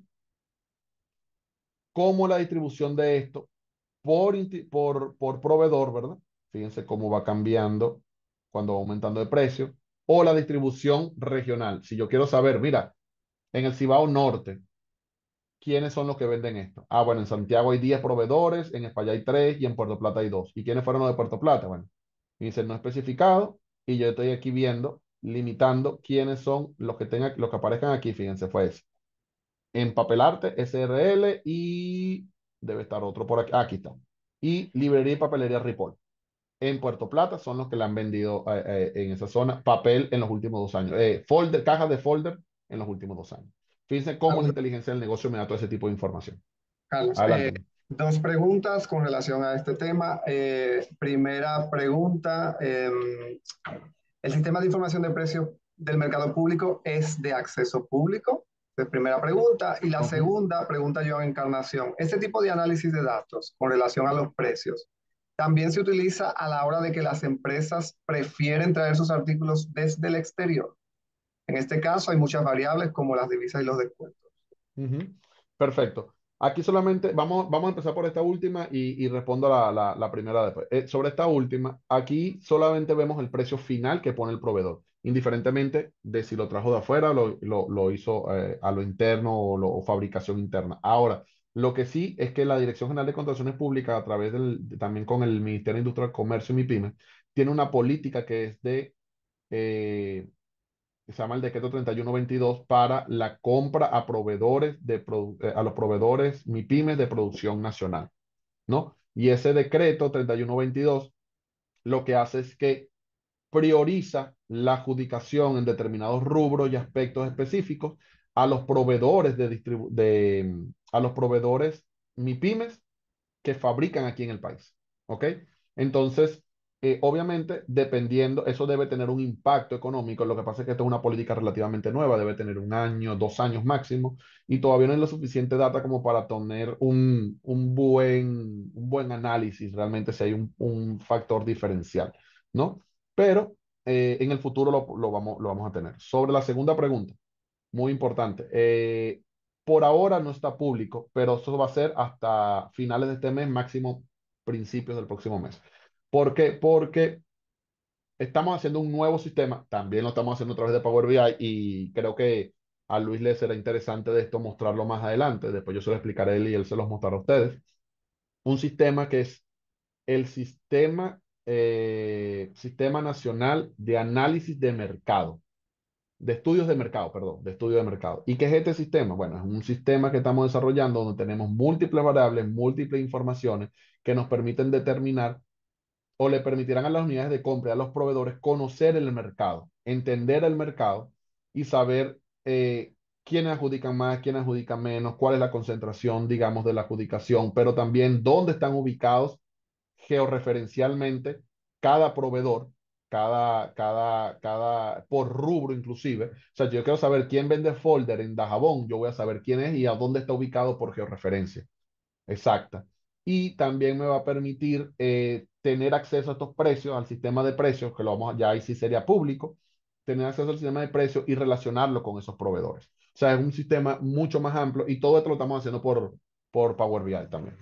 cómo la distribución de esto por, por, por proveedor, ¿verdad? Fíjense cómo va cambiando cuando va aumentando de precio. O la distribución regional. Si yo quiero saber, mira, en el Cibao Norte, ¿quiénes son los que venden esto? Ah, bueno, en Santiago hay diez proveedores, en España hay tres y en Puerto Plata hay dos. ¿Y quiénes fueron los de Puerto Plata? Bueno, dice no especificado y yo estoy aquí viendo, limitando quiénes son los que tengan, los que aparezcan aquí. Fíjense, fue ese. En Papelarte, S R L y debe estar otro por aquí. Ah, aquí está. Y Librería y Papelería Ripoll. En Puerto Plata son los que le han vendido eh, eh, en esa zona papel en los últimos dos años. Eh, folder, cajas de folder en los últimos dos años. Fíjense cómo la Carlos, inteligencia del negocio me da todo ese tipo de información. Carlos, eh, Adelante. dos preguntas con relación a este tema. Eh, primera pregunta, eh, ¿el sistema de información de precios del mercado público es de acceso público? Es primera pregunta. Y la Uh -huh. segunda pregunta yo en Encarnación. Este tipo de análisis de datos con relación a los precios también se utiliza a la hora de que las empresas prefieren traer sus artículos desde el exterior. En este caso hay muchas variables como las divisas y los descuentos. Ujú. Perfecto. Aquí solamente vamos, vamos a empezar por esta última y, y respondo la, la, la primera después. Eh, sobre esta última, aquí solamente vemos el precio final que pone el proveedor, indiferentemente de si lo trajo de afuera, lo, lo, lo hizo eh, a lo interno o, lo, o fabricación interna. Ahora, lo que sí es que la Dirección General de Contrataciones Públicas, a través del, de- también con el Ministerio de Industria, Comercio y MIPYME, tiene una política que es de eh, que se llama el decreto treinta y uno veintidós para la compra a proveedores de produ- eh, a los proveedores MIPYMES de producción nacional, ¿no? Y ese decreto treinta y uno veintidós lo que hace es que prioriza la adjudicación en determinados rubros y aspectos específicos a los proveedores de, distribu- de a los proveedores MIPYMES que fabrican aquí en el país. ¿Ok? Entonces, eh, obviamente, dependiendo, eso debe tener un impacto económico. Lo que pasa es que esto es una política relativamente nueva, debe tener un año, dos años máximo, y todavía no hay lo suficiente data como para tener un, un buen, un buen análisis, realmente si hay un, un factor diferencial, ¿no? Pero eh, en el futuro lo, lo vamos, lo vamos a tener. Sobre la segunda pregunta. Muy importante. Eh, por ahora no está público, pero eso va a ser hasta finales de este mes, máximo principios del próximo mes. ¿Por qué? Porque estamos haciendo un nuevo sistema, también lo estamos haciendo a través de Power B I y creo que a Luis le será interesante de esto mostrarlo más adelante. Después yo se lo explicaré a él y él se los mostrará a ustedes. Un sistema que es el sistema, eh, Sistema Nacional de Análisis de Mercado de estudios de mercado, perdón, de estudio de mercado. ¿Y qué es este sistema? Bueno, es un sistema que estamos desarrollando donde tenemos múltiples variables, múltiples informaciones que nos permiten determinar o le permitirán a las unidades de compra, y a los proveedores, conocer el mercado, entender el mercado y saber eh, quiénes adjudican más, quiénes adjudican menos, cuál es la concentración, digamos, de la adjudicación, pero también dónde están ubicados georreferencialmente cada proveedor, cada, cada, cada, por rubro inclusive. O sea, yo quiero saber quién vende folder en Dajabón, yo voy a saber quién es y a dónde está ubicado por georreferencia. Exacta. Y también me va a permitir eh, tener acceso a estos precios, al sistema de precios, que lo vamos a, ya ahí sí sería público, tener acceso al sistema de precios y relacionarlo con esos proveedores. O sea, es un sistema mucho más amplio y todo esto lo estamos haciendo por, por Power B I también.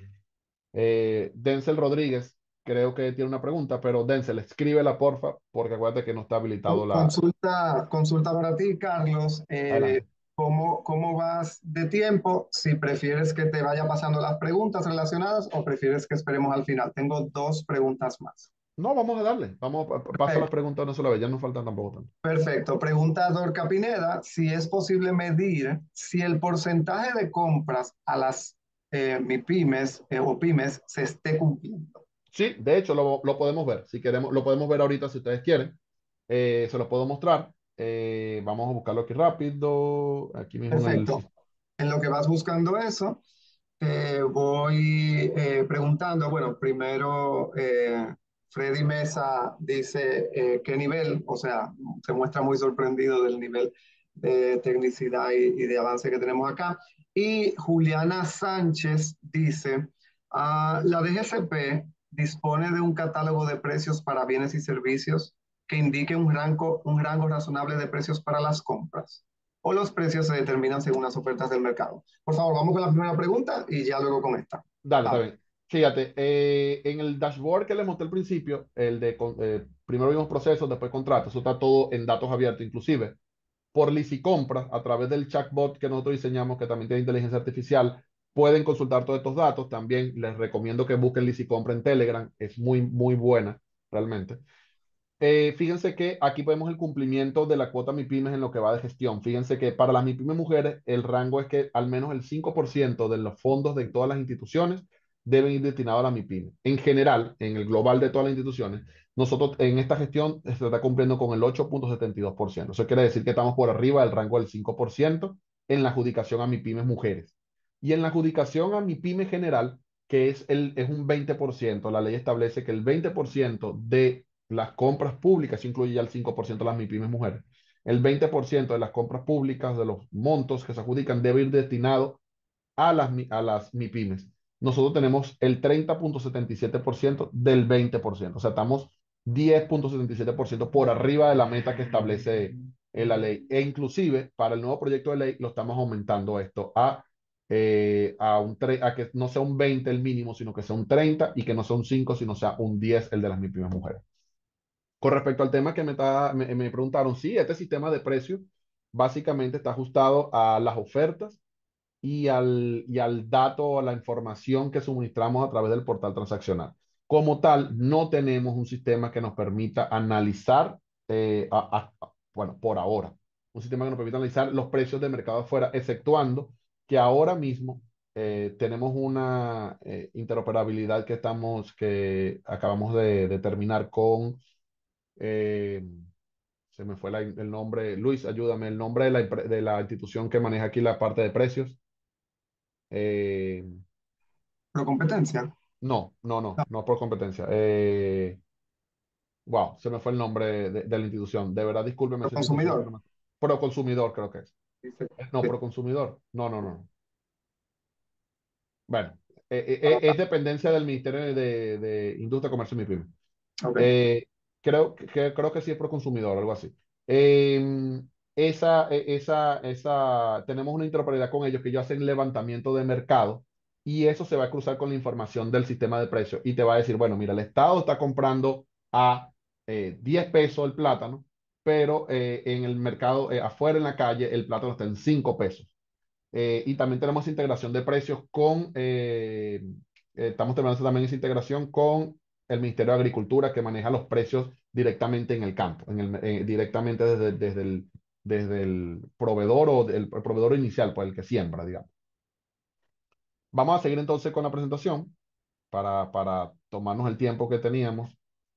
Eh, Denzel Rodríguez, creo que tiene una pregunta, pero Denzel, escríbela porfa, porque acuérdate que no está habilitado la... Consulta, consulta para ti, Carlos. Eh, Adelante. ¿cómo, cómo vas de tiempo? Si prefieres que te vaya pasando las preguntas relacionadas o prefieres que esperemos al final. Tengo dos preguntas más. No, vamos a darle. Vamos, pa- pa- paso las Perfecto. preguntas una sola vez, ya no faltan tampoco tanto. Perfecto. Pregunta Dorca Pineda, si es posible medir si el porcentaje de compras a las eh, MIPYMES eh, o pymes se esté cumpliendo. Sí, de hecho lo, lo podemos ver. Si queremos, lo podemos ver ahorita si ustedes quieren. Eh, se los puedo mostrar. Eh, vamos a buscarlo aquí rápido. Aquí mismo en el Perfecto. sistema. En lo que vas buscando eso, te voy eh, preguntando, bueno, primero eh, Freddy Mesa dice eh, qué nivel, o sea, se muestra muy sorprendido del nivel de tecnicidad y, y de avance que tenemos acá. Y Juliana Sánchez dice, ah, la D G C P dispone de un catálogo de precios para bienes y servicios que indique un rango, un rango razonable de precios para las compras o los precios se determinan según las ofertas del mercado. Por favor, vamos con la primera pregunta y ya luego con esta. Dale, está Vamos. bien. Fíjate, eh, en el dashboard que les mostré al principio, el de con- eh, primero vimos procesos, después contratos, eso está todo en datos abiertos, inclusive por Licicompra, a través del chatbot que nosotros diseñamos, que también tiene inteligencia artificial, pueden consultar todos estos datos. También les recomiendo que busquen Licicompra en Telegram, es muy, muy buena realmente. Eh, fíjense que aquí vemos el cumplimiento de la cuota MIPYMES en lo que va de gestión. Fíjense que para las MIPYMES mujeres, el rango es que al menos el cinco por ciento de los fondos de todas las instituciones deben ir destinados a la MIPYME. En general, en el global de todas las instituciones, nosotros en esta gestión se está cumpliendo con el ocho punto setenta y dos por ciento. Eso quiere decir que estamos por arriba del rango del cinco por ciento en la adjudicación a MIPYMES mujeres. Y en la adjudicación a MIPYME general, que es, el, es un veinte por ciento, la ley establece que el veinte por ciento de las compras públicas, eso incluye ya el cinco por ciento de las MIPYMES mujeres, el veinte por ciento de las compras públicas, de los montos que se adjudican, debe ir destinado a las, a las MIPYMES. Nosotros tenemos el treinta punto setenta y siete por ciento del veinte por ciento, o sea, estamos diez punto setenta y siete por ciento por arriba de la meta que establece en la ley. E inclusive para el nuevo proyecto de ley lo estamos aumentando esto a, eh, a, un tre- a que no sea un veinte el mínimo, sino que sea un treinta y que no sea un cinco, sino sea un diez el de las MIPYMES mujeres. Con respecto al tema que me, está, me, me preguntaron, sí, este sistema de precios básicamente está ajustado a las ofertas y al, y al dato, a la información que suministramos a través del portal transaccional. Como tal, no tenemos un sistema que nos permita analizar, eh, a- a- bueno, por ahora, un sistema que nos permita analizar los precios de mercado afuera, exceptuando que ahora mismo eh, tenemos una eh, interoperabilidad que estamos, que acabamos de, de terminar con, eh, se me fue la- el nombre, Luis, ayúdame, el nombre de la, empre- de la institución que maneja aquí la parte de precios. Eh, Pero competencia, no, no, no, no, no por competencia. Eh, wow, se me fue el nombre de, de la institución. De verdad, discúlpeme pero esa institución que consumidor. no me... Pro consumidor, creo que es. Dice, Eh, No, sí, pro consumidor. No, no, no. Bueno, eh, eh, eh, anotado. es dependencia del Ministerio de, de Industria, Comercio y MIPYME. Ok. Eh, creo, que, creo que sí es pro consumidor, algo así. Eh, esa, e- esa, esa, tenemos una interoperabilidad con ellos que ellos hacen levantamiento de mercado y eso se va a cruzar con la información del sistema de precios y te va a decir, bueno, mira, el Estado está comprando a eh, diez pesos el plátano, pero eh, en el mercado, eh, afuera en la calle, el plátano está en cinco pesos. Eh, y también tenemos integración de precios con, eh, eh, estamos terminando también esa integración con el Ministerio de Agricultura que maneja los precios directamente en el campo, en el, eh, directamente desde, desde el, desde el proveedor o el, el proveedor inicial, pues el que siembra, digamos. Vamos a seguir entonces con la presentación para, para tomarnos el tiempo que teníamos.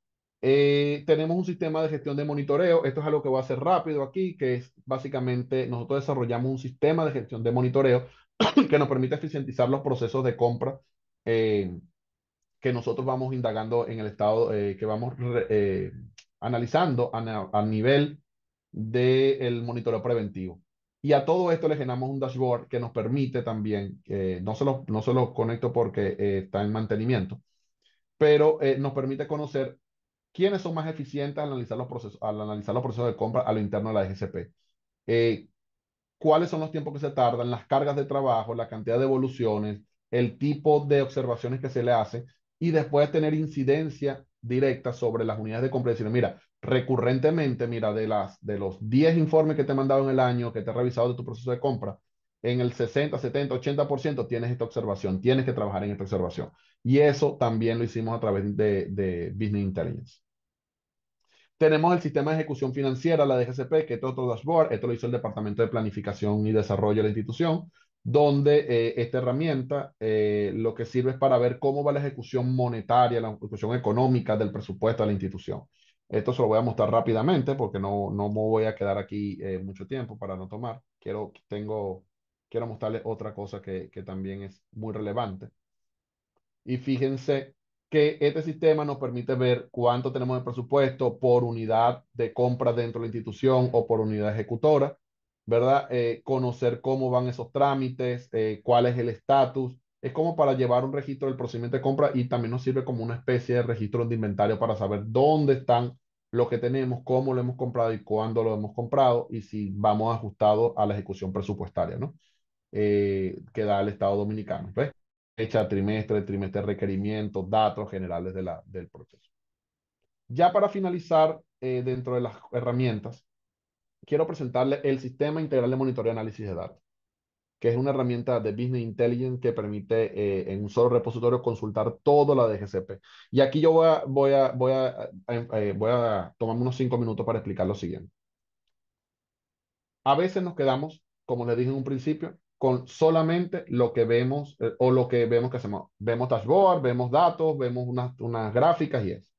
Eh, tenemos un sistema de gestión de monitoreo. Esto es algo que voy a hacer rápido aquí, que es básicamente nosotros desarrollamos un sistema de gestión de monitoreo que nos permite eficientizar los procesos de compra eh, que nosotros vamos indagando en el estado, eh, que vamos re- eh, analizando a, na- a nivel del monitoreo preventivo. Y a todo esto le generamos un dashboard que nos permite también, eh, no se lo, no se lo conecto porque eh, está en mantenimiento, pero eh, nos permite conocer quiénes son más eficientes al analizar los procesos, al analizar los procesos de compra a lo interno de la D G C P. Eh, cuáles son los tiempos que se tardan, las cargas de trabajo, la cantidad de evoluciones, el tipo de observaciones que se le hacen y después tener incidencia directa sobre las unidades de compra. Decir, mira, recurrentemente, mira, de, las, de los diez informes que te he mandado en el año, que te he revisado de tu proceso de compra, en el sesenta, setenta, ochenta por ciento tienes esta observación, tienes que trabajar en esta observación. Y eso también lo hicimos a través de, de Business Intelligence. Tenemos el sistema de ejecución financiera, la D G C P, que es otro dashboard. Esto lo hizo el Departamento de Planificación y Desarrollo de la institución, donde eh, esta herramienta eh, lo que sirve es para ver cómo va la ejecución monetaria, la ejecución económica del presupuesto de la institución. Esto se lo voy a mostrar rápidamente porque no, no me voy a quedar aquí eh, mucho tiempo para no tomar. Quiero, tengo, quiero mostrarles otra cosa que, que también es muy relevante. Y fíjense que este sistema nos permite ver cuánto tenemos de presupuesto por unidad de compra dentro de la institución o por unidad ejecutora, ¿verdad? Eh, conocer cómo van esos trámites, eh, cuál es el estatus. Es como para llevar un registro del procedimiento de compra y también nos sirve como una especie de registro de inventario para saber dónde están lo que tenemos, cómo lo hemos comprado y cuándo lo hemos comprado y si vamos ajustados a la ejecución presupuestaria, ¿no? Eh, que da el Estado Dominicano. ¿Ves? Fecha, trimestre, trimestre de requerimientos, datos generales de la, del proceso. Ya para finalizar, eh, dentro de las herramientas, quiero presentarle el Sistema Integral de Monitoreo y Análisis de Datos, que es una herramienta de Business Intelligence que permite eh, en un solo repositorio consultar todo la D G C P. Y aquí yo voy a, voy a, voy a, eh, voy a tomarme unos cinco minutos para explicar lo siguiente. A veces nos quedamos, como les dije en un principio, con solamente lo que vemos eh, o lo que vemos que hacemos. Vemos dashboard, vemos datos, vemos unas, unas gráficas y eso.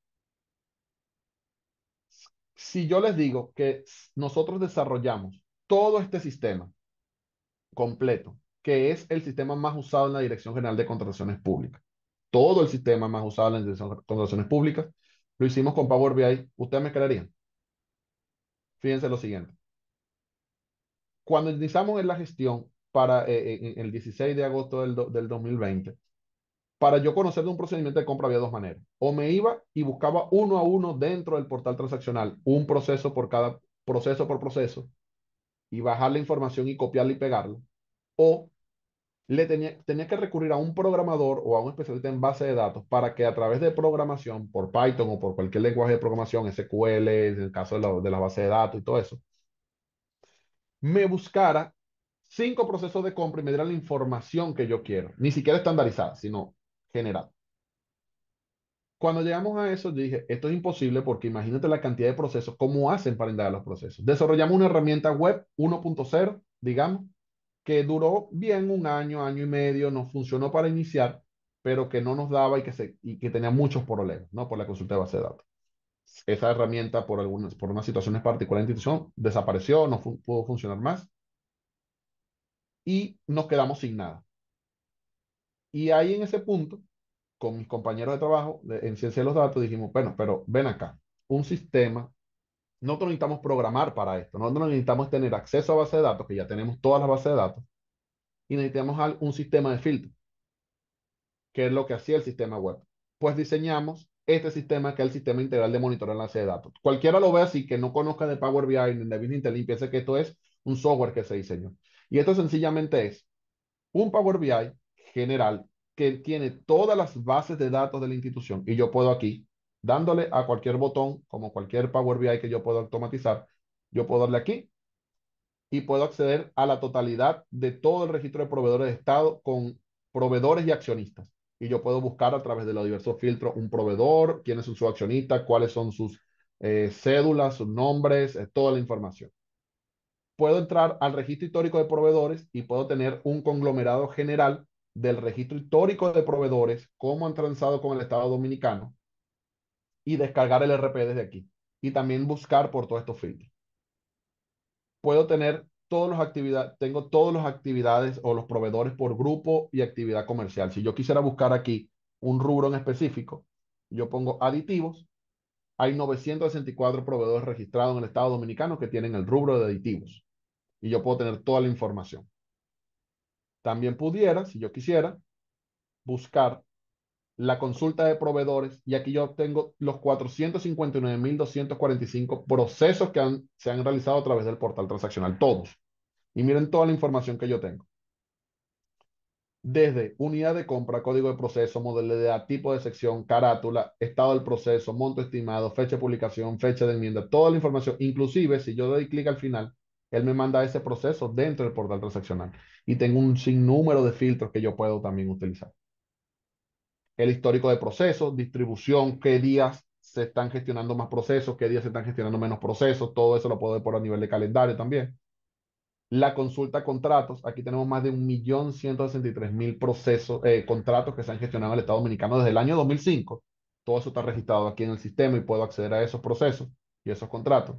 Si yo les digo que nosotros desarrollamos todo este sistema completo, que es el sistema más usado en la Dirección General de Contrataciones Públicas, todo el sistema más usado en la Dirección de Contrataciones Públicas, lo hicimos con Power B I, ¿ustedes me creerían? Fíjense lo siguiente. Cuando iniciamos en la gestión para eh, eh, en el dieciséis de agosto del, do- del dos mil veinte, para yo conocer de un procedimiento de compra había dos maneras. O me iba y buscaba uno a uno dentro del portal transaccional un proceso por cada, proceso por proceso y bajar la información y copiarla y pegarla, o le tenía, tenía que recurrir a un programador o a un especialista en base de datos para que a través de programación, por Python o por cualquier lenguaje de programación, S Q L, en el caso de la, de la base de datos y todo eso, me buscara cinco procesos de compra y me diera la información que yo quiero, ni siquiera estandarizada, sino general. Cuando llegamos a eso, yo dije, esto es imposible porque imagínate la cantidad de procesos, ¿cómo hacen para indagar los procesos? Desarrollamos una herramienta web uno punto cero, digamos, que duró bien un año, año y medio, nos funcionó para iniciar, pero que no nos daba y que, se, y que tenía muchos problemas, ¿no? Por la consulta de base de datos. Esa herramienta, por algunas, por unas situaciones particulares de la institución, desapareció, no fu- pudo funcionar más y nos quedamos sin nada. Y ahí en ese punto, con mis compañeros de trabajo de- en ciencia de los datos, dijimos, bueno, pero ven acá, un sistema, nosotros necesitamos programar para esto, nosotros necesitamos tener acceso a base de datos, que ya tenemos todas las bases de datos, y necesitamos al- un sistema de filtro, que es lo que hacía el sistema web. Pues diseñamos este sistema, que es el sistema integral de monitoreo de enlace de datos. Cualquiera lo ve así, que no conozca de Power B I ni de Business Intelligence, piensa que esto es un software que se diseñó. Y esto sencillamente es un Power B I general que tiene todas las bases de datos de la institución y yo puedo aquí, dándole a cualquier botón, como cualquier Power B I que yo puedo automatizar, yo puedo darle aquí y puedo acceder a la totalidad de todo el registro de proveedores de Estado con proveedores y accionistas. Y yo puedo buscar a través de los diversos filtros un proveedor, quiénes son sus accionistas, cuáles son sus eh, cédulas, sus nombres, eh, toda la información. Puedo entrar al registro histórico de proveedores y puedo tener un conglomerado general del registro histórico de proveedores, cómo han transado con el Estado Dominicano y descargar el R P desde aquí. Y también buscar por todos estos filtros. Puedo tener todas las actividades, tengo todas las actividades o los proveedores por grupo y actividad comercial. Si yo quisiera buscar aquí un rubro en específico, yo pongo aditivos. Hay novecientos sesenta y cuatro proveedores registrados en el Estado Dominicano que tienen el rubro de aditivos. Y yo puedo tener toda la información. También pudiera, si yo quisiera, buscar la consulta de proveedores y aquí yo tengo los cuatrocientos cincuenta y nueve mil doscientos cuarenta y cinco procesos que han, se han realizado a través del portal transaccional, todos. Y miren toda la información que yo tengo. Desde unidad de compra, código de proceso, modalidad, tipo de sección, carátula, estado del proceso, monto estimado, fecha de publicación, fecha de enmienda, toda la información. Inclusive, si yo doy clic al final, él me manda ese proceso dentro del portal transaccional. Y tengo un sinnúmero de filtros que yo puedo también utilizar. El histórico de procesos, distribución, qué días se están gestionando más procesos, qué días se están gestionando menos procesos, todo eso lo puedo ver por a nivel de calendario también. La consulta a contratos, aquí tenemos más de un millón ciento sesenta y tres mil procesos, eh, contratos que se han gestionado en el Estado Dominicano desde el año dos mil cinco. Todo eso está registrado aquí en el sistema y puedo acceder a esos procesos y esos contratos.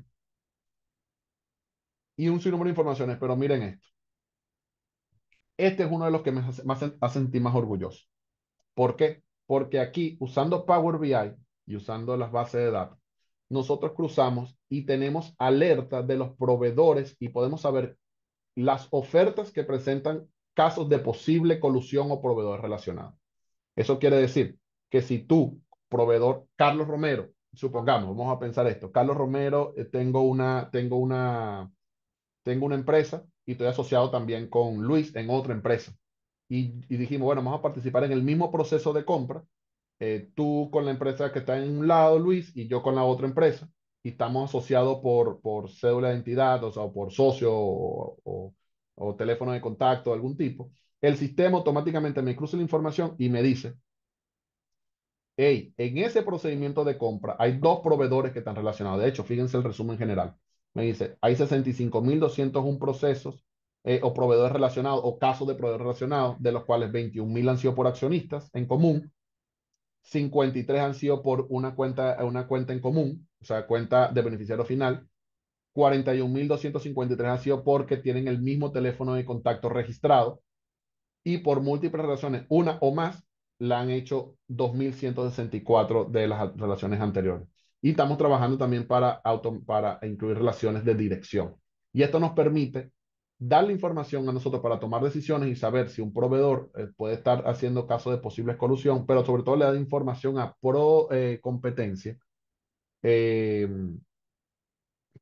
Y un sinnúmero de informaciones, pero miren esto. Este es uno de los que me hace, más, hace sentir más orgulloso. ¿Por qué? Porque aquí, usando Power B I y usando las bases de datos, nosotros cruzamos y tenemos alerta de los proveedores y podemos saber las ofertas que presentan casos de posible colusión o proveedor relacionado. Eso quiere decir que si tú, proveedor Carlos Romero, supongamos, vamos a pensar esto, Carlos Romero, eh, tengo una, tengo una, tengo una empresa y estoy asociado también con Luis en otra empresa. Y, y dijimos, bueno, vamos a participar en el mismo proceso de compra, eh, tú con la empresa que está en un lado, Luis, y yo con la otra empresa, y estamos asociados por, por cédula de identidad, o sea, o por socio o, o, o teléfono de contacto de algún tipo, el sistema automáticamente me cruza la información y me dice, hey, en ese procedimiento de compra hay dos proveedores que están relacionados. De hecho, fíjense el resumen general. Me dice, hay sesenta y cinco mil doscientos uno procesos eh, o proveedores relacionados o casos de proveedores relacionados, de los cuales veintiún mil han sido por accionistas en común, cincuenta y tres han sido por una cuenta, una cuenta en común, o sea, cuenta de beneficiario final. cuarenta y un mil doscientos cincuenta y tres han sido porque tienen el mismo teléfono de contacto registrado y por múltiples razones, una o más, la han hecho dos mil ciento sesenta y cuatro de las relaciones anteriores. Y estamos trabajando también para, auto, para incluir relaciones de dirección. Y esto nos permite darle información a nosotros para tomar decisiones y saber si un proveedor eh, puede estar haciendo caso de posibles colusión, pero sobre todo le da información a pro eh, competencia, eh,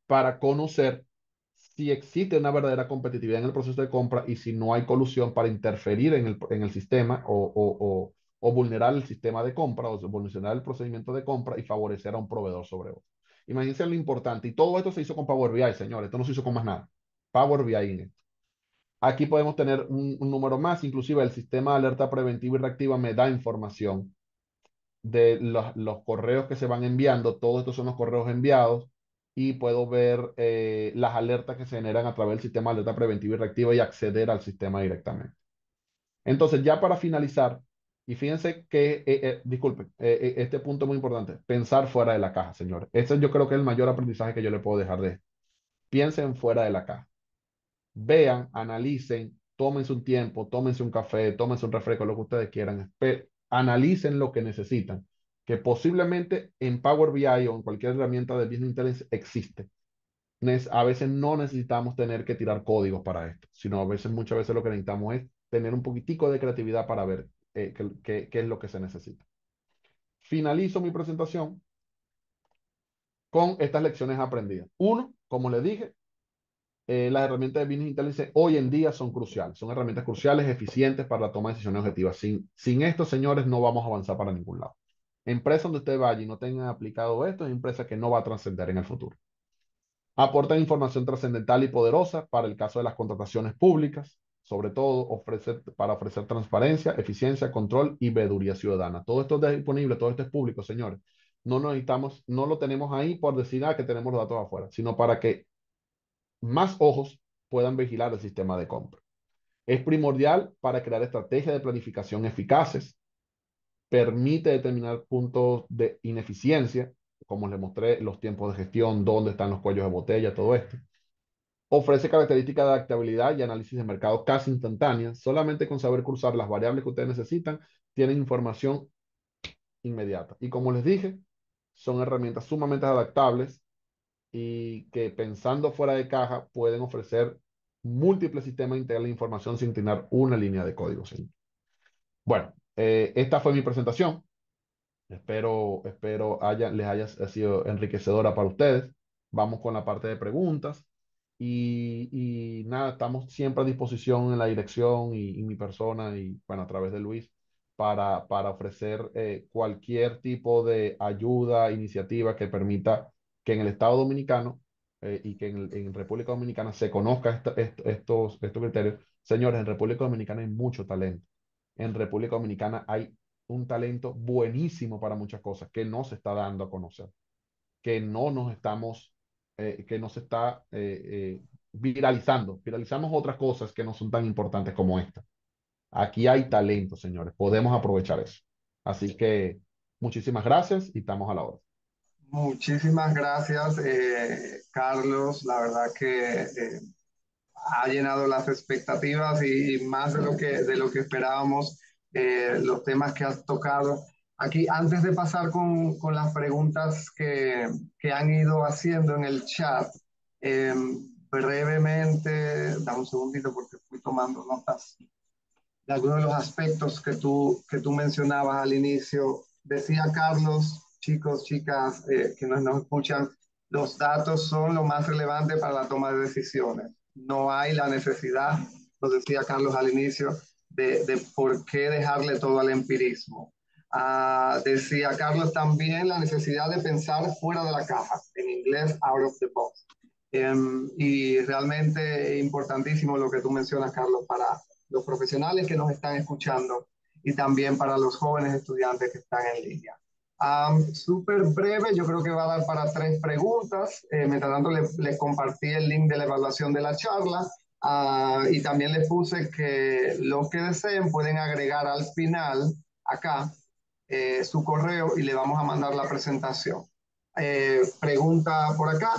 para conocer si existe una verdadera competitividad en el proceso de compra y si no hay colusión para interferir en el, en el sistema o, o, o, o vulnerar el sistema de compra o vulnerar el procedimiento de compra y favorecer a un proveedor sobre otro. Imagínense lo importante. Y todo esto se hizo con Power B I, señores. Esto no se hizo con más nada. Power B I en esto. Aquí podemos tener un, un número más. Inclusive el sistema de alerta preventiva y reactiva me da información de los, los correos que se van enviando. Todos estos son los correos enviados y puedo ver eh, las alertas que se generan a través del sistema de alerta preventiva y reactiva y acceder al sistema directamente. Entonces, ya para finalizar, y fíjense que, eh, eh, disculpen, eh, eh, este punto es muy importante, pensar fuera de la caja, señores. Ese yo creo que es el mayor aprendizaje que yo le puedo dejar de esto. Piensen fuera de la caja. Vean, analicen, tómense un tiempo, tómense un café, tómense un refresco, lo que ustedes quieran. Espe- analicen lo que necesitan, que posiblemente en Power B I o en cualquier herramienta de Business Intelligence existe. Nes- A veces no necesitamos tener que tirar códigos para esto, sino a veces, muchas veces lo que necesitamos es tener un poquitico de creatividad para ver eh, qué, qué- qué es lo que se necesita. Finalizo mi presentación con estas lecciones aprendidas. Uno, como les dije, eh, las herramientas de Business Intelligence hoy en día son cruciales, son herramientas cruciales, eficientes para la toma de decisiones objetivas. Sin, sin esto, señores, no vamos a avanzar para ningún lado. Empresa donde usted vaya y no tenga aplicado esto, es empresa que no va a trascender en el futuro. Aportan información trascendental y poderosa para el caso de las contrataciones públicas, sobre todo ofrecer, para ofrecer transparencia, eficiencia, control y veeduría ciudadana. Todo esto es disponible, todo esto es público, señores. No necesitamos, no lo tenemos ahí por decir ah, que tenemos los datos afuera, sino para que más ojos puedan vigilar el sistema de compra. Es primordial para crear estrategias de planificación eficaces, permite determinar puntos de ineficiencia, como les mostré, los tiempos de gestión, dónde están los cuellos de botella, todo esto. Ofrece características de adaptabilidad y análisis de mercado casi instantáneas. Solamente con saber cruzar las variables que ustedes necesitan, tienen información inmediata. Y como les dije, son herramientas sumamente adaptables y que pensando fuera de caja pueden ofrecer múltiples sistemas integrales de información sin tener una línea de código. ¿Sí? Bueno, eh, esta fue mi presentación. Espero, espero haya, les haya sido enriquecedora para ustedes. Vamos con la parte de preguntas. Y, y nada, estamos siempre a disposición en la dirección y, y mi persona y bueno, a través de Luis para, para ofrecer eh, cualquier tipo de ayuda, iniciativa que permita que en el Estado Dominicano eh, y que en, el- en República Dominicana se conozca esta- est- estos, estos criterios. Señores, en República Dominicana hay mucho talento. En República Dominicana hay un talento buenísimo para muchas cosas que no se está dando a conocer, que no nos estamos, eh, que no se está eh, eh, viralizando. Viralizamos otras cosas que no son tan importantes como esta. Aquí hay talento, señores. Podemos aprovechar eso. Así que muchísimas gracias y estamos a la hora. Muchísimas gracias, eh, Carlos. La verdad que eh, ha llenado las expectativas y, y más de lo que, de lo que esperábamos, eh, los temas que has tocado. Aquí, antes de pasar con, con las preguntas que, que, han ido haciendo en el chat, eh, brevemente, dame un segundito porque fui tomando notas de algunos de los aspectos que tú, que tú mencionabas al inicio. Decía Carlos, chicos, chicas eh, que nos, nos escuchan, los datos son lo más relevante para la toma de decisiones. No hay la necesidad, lo decía Carlos al inicio, de, de por qué dejarle todo al empirismo. Uh, decía Carlos también la necesidad de pensar fuera de la caja, en inglés, out of the box. Um, y realmente importantísimo lo que tú mencionas, Carlos, para los profesionales que nos están escuchando y también para los jóvenes estudiantes que están en línea. Um, Súper breve, yo creo que va a dar para tres preguntas. Eh, mientras tanto, les le compartí el link de la evaluación de la charla uh, y también les puse que los que deseen pueden agregar al final, acá, eh, su correo y le vamos a mandar la presentación. Eh, pregunta por acá.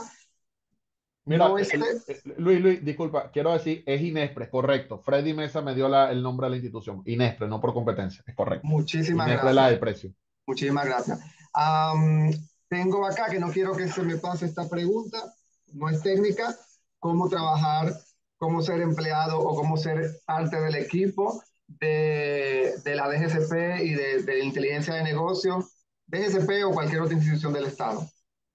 Mira, No eh, el- esté. eh, Luis, Luis, disculpa, quiero decir, es Inespre, correcto. Freddy Mesa me dio la- el nombre de la institución. Inespre, no por competencia, es correcto. Muchísimas Inespre es la gracias. del precio. Muchísimas gracias. Um, tengo acá, que no quiero que se me pase esta pregunta, no es técnica, cómo trabajar, cómo ser empleado o cómo ser parte del equipo de, de la D G C P y de, de inteligencia de negocios, D G C P o cualquier otra institución del Estado.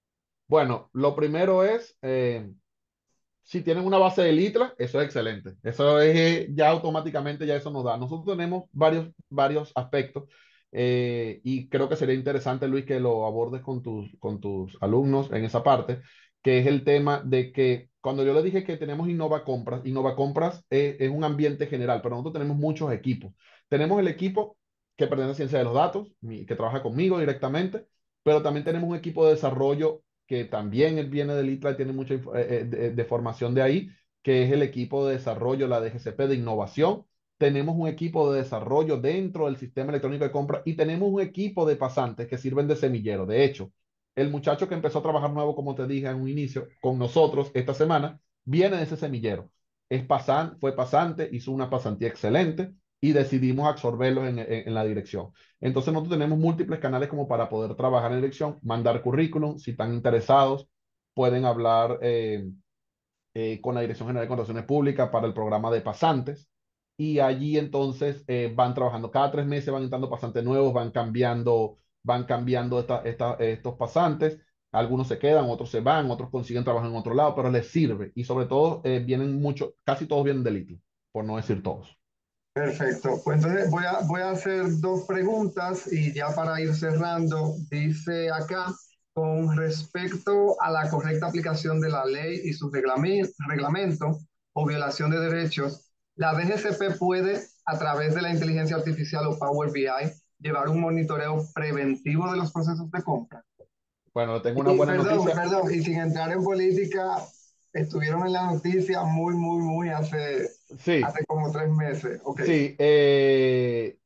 Bueno, lo primero es, eh, si tienen una base de Litra, eso es excelente. Eso es eh, ya automáticamente, ya eso nos da. Nosotros tenemos varios, varios aspectos eh, y creo que sería interesante, Luis, que lo abordes con tus, con tus alumnos en esa parte, que es el tema de que cuando yo les dije que tenemos Innova Compras, Innova Compras es, es un ambiente general, pero nosotros tenemos muchos equipos. Tenemos el equipo que pertenece a Ciencia de los Datos, mi- que trabaja conmigo directamente, pero también tenemos un equipo de desarrollo que también él viene del ITRA y tiene mucha info- eh, eh, de, de formación de ahí, que es el equipo de desarrollo, la D G C P de innovación. Tenemos un equipo de desarrollo dentro del sistema electrónico de compra y tenemos un equipo de pasantes que sirven de semillero. De hecho, el muchacho que empezó a trabajar nuevo, como te dije en un inicio, con nosotros esta semana, viene de ese semillero. Es pasan, fue pasante, hizo una pasantía excelente y decidimos absorberlo en, en, en la dirección. Entonces nosotros tenemos múltiples canales como para poder trabajar en dirección, mandar currículum, si están interesados, pueden hablar eh, eh, con la Dirección General de Contrataciones Públicas para el programa de pasantes y allí entonces eh, van trabajando. Cada tres meses van entrando pasantes nuevos, van cambiando, van cambiando esta, esta, estos pasantes. Algunos se quedan, otros se van, otros consiguen trabajar en otro lado, pero les sirve y sobre todo eh, vienen muchos, casi todos vienen del ITI, por no decir todos. Perfecto. Pues entonces voy a, voy a hacer dos preguntas y ya para ir cerrando, dice acá, con respecto a la correcta aplicación de la ley y su reglame- reglamento o violación de derechos, la D G C P puede, a través de la inteligencia artificial o Power B I, llevar un monitoreo preventivo de los procesos de compra. Bueno, tengo una Y buena perdón, noticia. perdón, y sin entrar en política, estuvieron en la noticia muy, muy, muy hace, Sí, hace como tres meses. Ok. sí. Eh,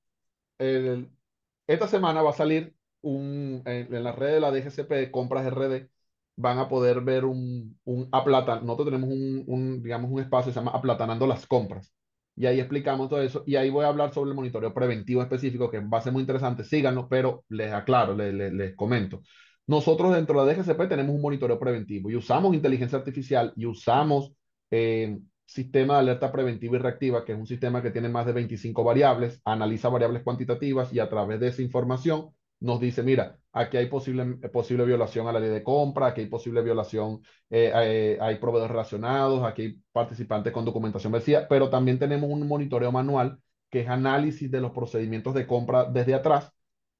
el- esta semana va a salir un, en, en la red de la D G C P de Compras R D, van a poder ver un, un aplatan, nosotros tenemos un, un, digamos, un espacio que se llama Aplatanando las Compras. Y ahí explicamos todo eso. Y ahí voy a hablar sobre el monitoreo preventivo específico, que va a ser muy interesante. Síganos, pero les aclaro, les, les, les comento. Nosotros dentro de la D G C P tenemos un monitoreo preventivo y usamos inteligencia artificial y usamos eh, sistema de alerta preventiva y reactiva, que es un sistema que tiene más de veinticinco variables, analiza variables cuantitativas y a través de esa información nos dice, mira, aquí hay posible, posible violación a la ley de compra, aquí hay posible violación, eh, eh, hay proveedores relacionados, aquí hay participantes con documentación vencida, pero también tenemos un monitoreo manual que es análisis de los procedimientos de compra desde atrás,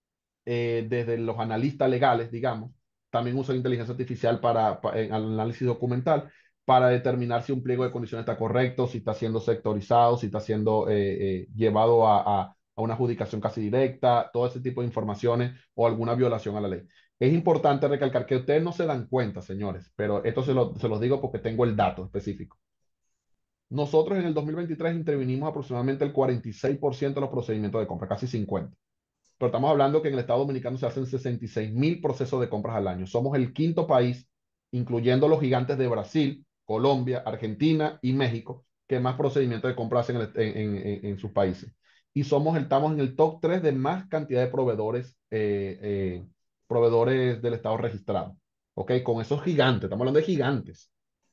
eh, desde los analistas legales, digamos, también usa inteligencia artificial para, para el análisis documental para determinar si un pliego de condiciones está correcto, si está siendo sectorizado, si está siendo eh, eh, llevado a, a, a una adjudicación casi directa, todo ese tipo de informaciones o alguna violación a la ley. Es importante recalcar que ustedes no se dan cuenta, señores, pero esto se lo, se los digo porque tengo el dato específico. Nosotros en el dos mil veintitrés intervinimos aproximadamente el cuarenta y seis por ciento de los procedimientos de compra, casi cincuenta por ciento. Pero estamos hablando que en el Estado Dominicano se hacen sesenta y seis mil procesos de compras al año. Somos el quinto país, incluyendo los gigantes de Brasil, Colombia, Argentina y México, que más procedimientos de compras hacen en, el- en- en- en sus países. Y somos, estamos en el top tres de más cantidad de proveedores, eh, eh, proveedores del Estado registrado. ¿Ok? Con esos gigantes, estamos hablando de gigantes.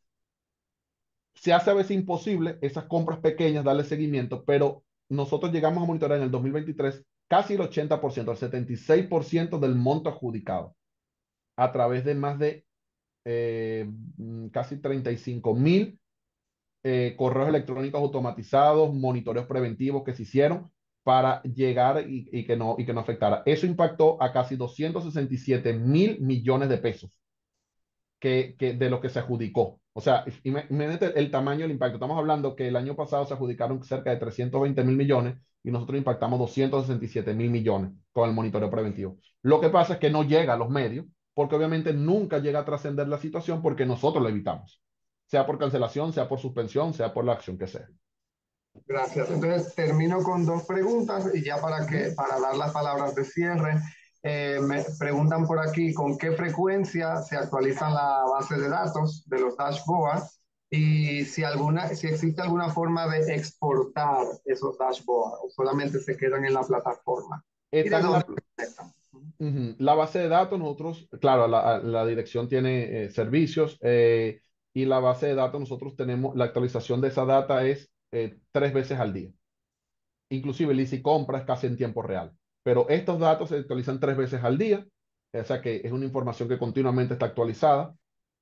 Se hace a veces imposible esas compras pequeñas, darle seguimiento, pero nosotros llegamos a monitorear en el dos mil veintitrés casi el ochenta por ciento, el setenta y seis por ciento del monto adjudicado a través de más de eh, mm, casi treinta y cinco mil eh, correos electrónicos automatizados, monitoreos preventivos que se hicieron para llegar y, y que no, y que no afectara. Eso impactó a casi doscientos sesenta y siete mil millones de pesos que, que de lo que se adjudicó. O sea, imagínate el tamaño del impacto. Estamos hablando que el año pasado se adjudicaron cerca de trescientos veinte mil millones y nosotros impactamos doscientos sesenta y siete mil millones con el monitoreo preventivo. Lo que pasa es que no llega a los medios porque obviamente nunca llega a trascender la situación porque nosotros lo evitamos, sea por cancelación, sea por suspensión, sea por la acción que sea. Gracias. Entonces termino con dos preguntas y ya para que para dar las palabras de cierre, eh, me preguntan por aquí con qué frecuencia se actualizan la base de datos de los dashboards y si alguna si existe alguna forma de exportar esos dashboards o solamente se quedan en la plataforma y de Están en dónde la, se conectan. Ujú. La base de datos, nosotros, claro, la, la dirección tiene eh, servicios eh, y la base de datos, nosotros tenemos, la actualización de esa data es eh, tres veces al día. Inclusive el Easy Compra es casi en tiempo real. Pero estos datos se actualizan tres veces al día O sea que es una información que continuamente está actualizada.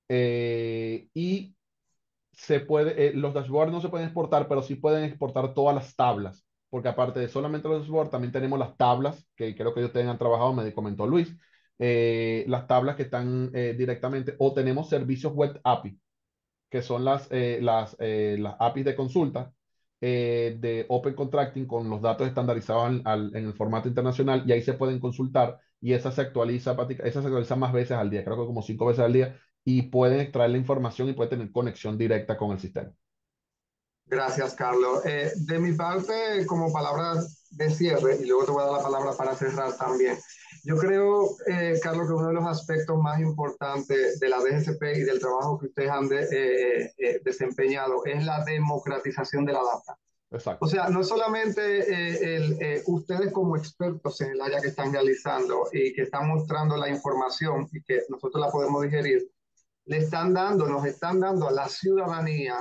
Eh, y se puede, eh, los dashboards no se pueden exportar, pero sí pueden exportar todas las tablas, porque aparte de solamente los dashboards, también tenemos las tablas, que creo que ellos tengan trabajado, me comentó Luis, eh, las tablas que están eh, directamente, o tenemos servicios web A P I, que son las, eh, las, eh, las A P Is de consulta eh, de Open Contracting con los datos estandarizados al- al- en el formato internacional, y ahí se pueden consultar y esa se actualiza, práctica- esa se actualiza más veces al día, creo que como cinco veces al día, y pueden extraer la información y pueden tener conexión directa con el sistema. Gracias, Carlos. Eh, de mi parte, como palabras de cierre, y luego te voy a dar la palabra para cerrar también. Yo creo, eh, Carlos, que uno de los aspectos más importantes de la D G S P y del trabajo que ustedes han de, eh, eh, desempeñado es la democratización de la data. O Exacto. sea, no solamente eh, el, eh, ustedes como expertos en el área que están realizando y que están mostrando la información y que nosotros la podemos digerir, le están dando, nos están dando a la ciudadanía,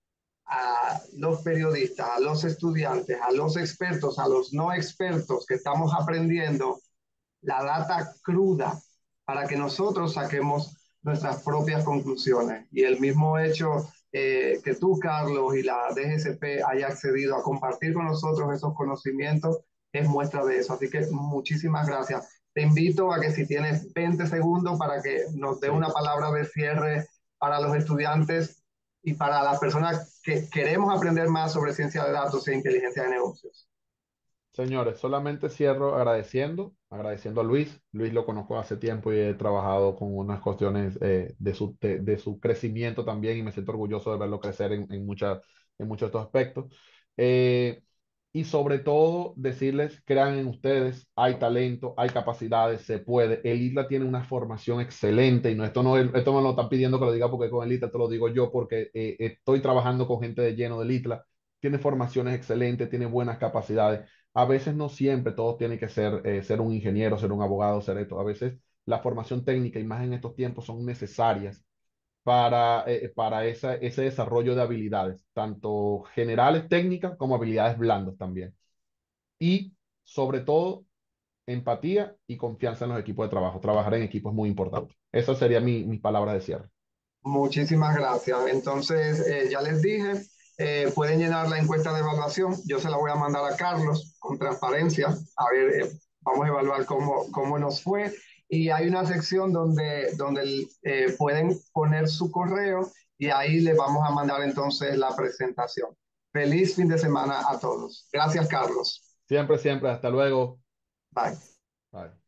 a los periodistas, a los estudiantes, a los expertos, a los no expertos que estamos aprendiendo la data cruda para que nosotros saquemos nuestras propias conclusiones. Y el mismo hecho eh, que tú, Carlos, y la D G S P haya accedido a compartir con nosotros esos conocimientos es muestra de eso. Así que muchísimas gracias. Te invito a que si tienes veinte segundos para que nos dé Sí. una palabra de cierre para los estudiantes y para las personas que queremos aprender más sobre ciencia de datos e inteligencia de negocios. Señores, solamente cierro agradeciendo, agradeciendo a Luis. Luis lo conozco hace tiempo y he trabajado con unas cuestiones eh, de su, de, de su crecimiento también y me siento orgulloso de verlo crecer en, en, mucha- en muchos de estos aspectos. Eh, y sobre todo decirles, crean en ustedes, hay talento, hay capacidades, se puede. El ITLA tiene una formación excelente y no, esto, no, esto me lo están pidiendo que lo diga porque con el ITLA te lo digo yo porque eh, estoy trabajando con gente de lleno del ITLA. Tiene formaciones excelentes, tiene buenas capacidades. A veces no siempre todo tiene que ser, eh, ser un ingeniero, ser un abogado, ser esto. A veces la formación técnica y más en estos tiempos son necesarias para, eh, para esa, ese desarrollo de habilidades, tanto generales técnicas como habilidades blandas también. Y sobre todo, empatía y confianza en los equipos de trabajo. Trabajar en equipo es muy importante. Esas serían mi, mis palabras de cierre. Muchísimas gracias. Entonces, eh, ya les dije, eh, pueden llenar la encuesta de evaluación. Yo se la voy a mandar a Carlos con transparencia. A ver, eh, vamos a evaluar cómo, cómo nos fue. Y hay una sección donde, donde eh, pueden poner su correo y ahí les vamos a mandar entonces la presentación. Feliz fin de semana a todos. Gracias, Carlos. Siempre, siempre. Hasta luego. Bye. Bye.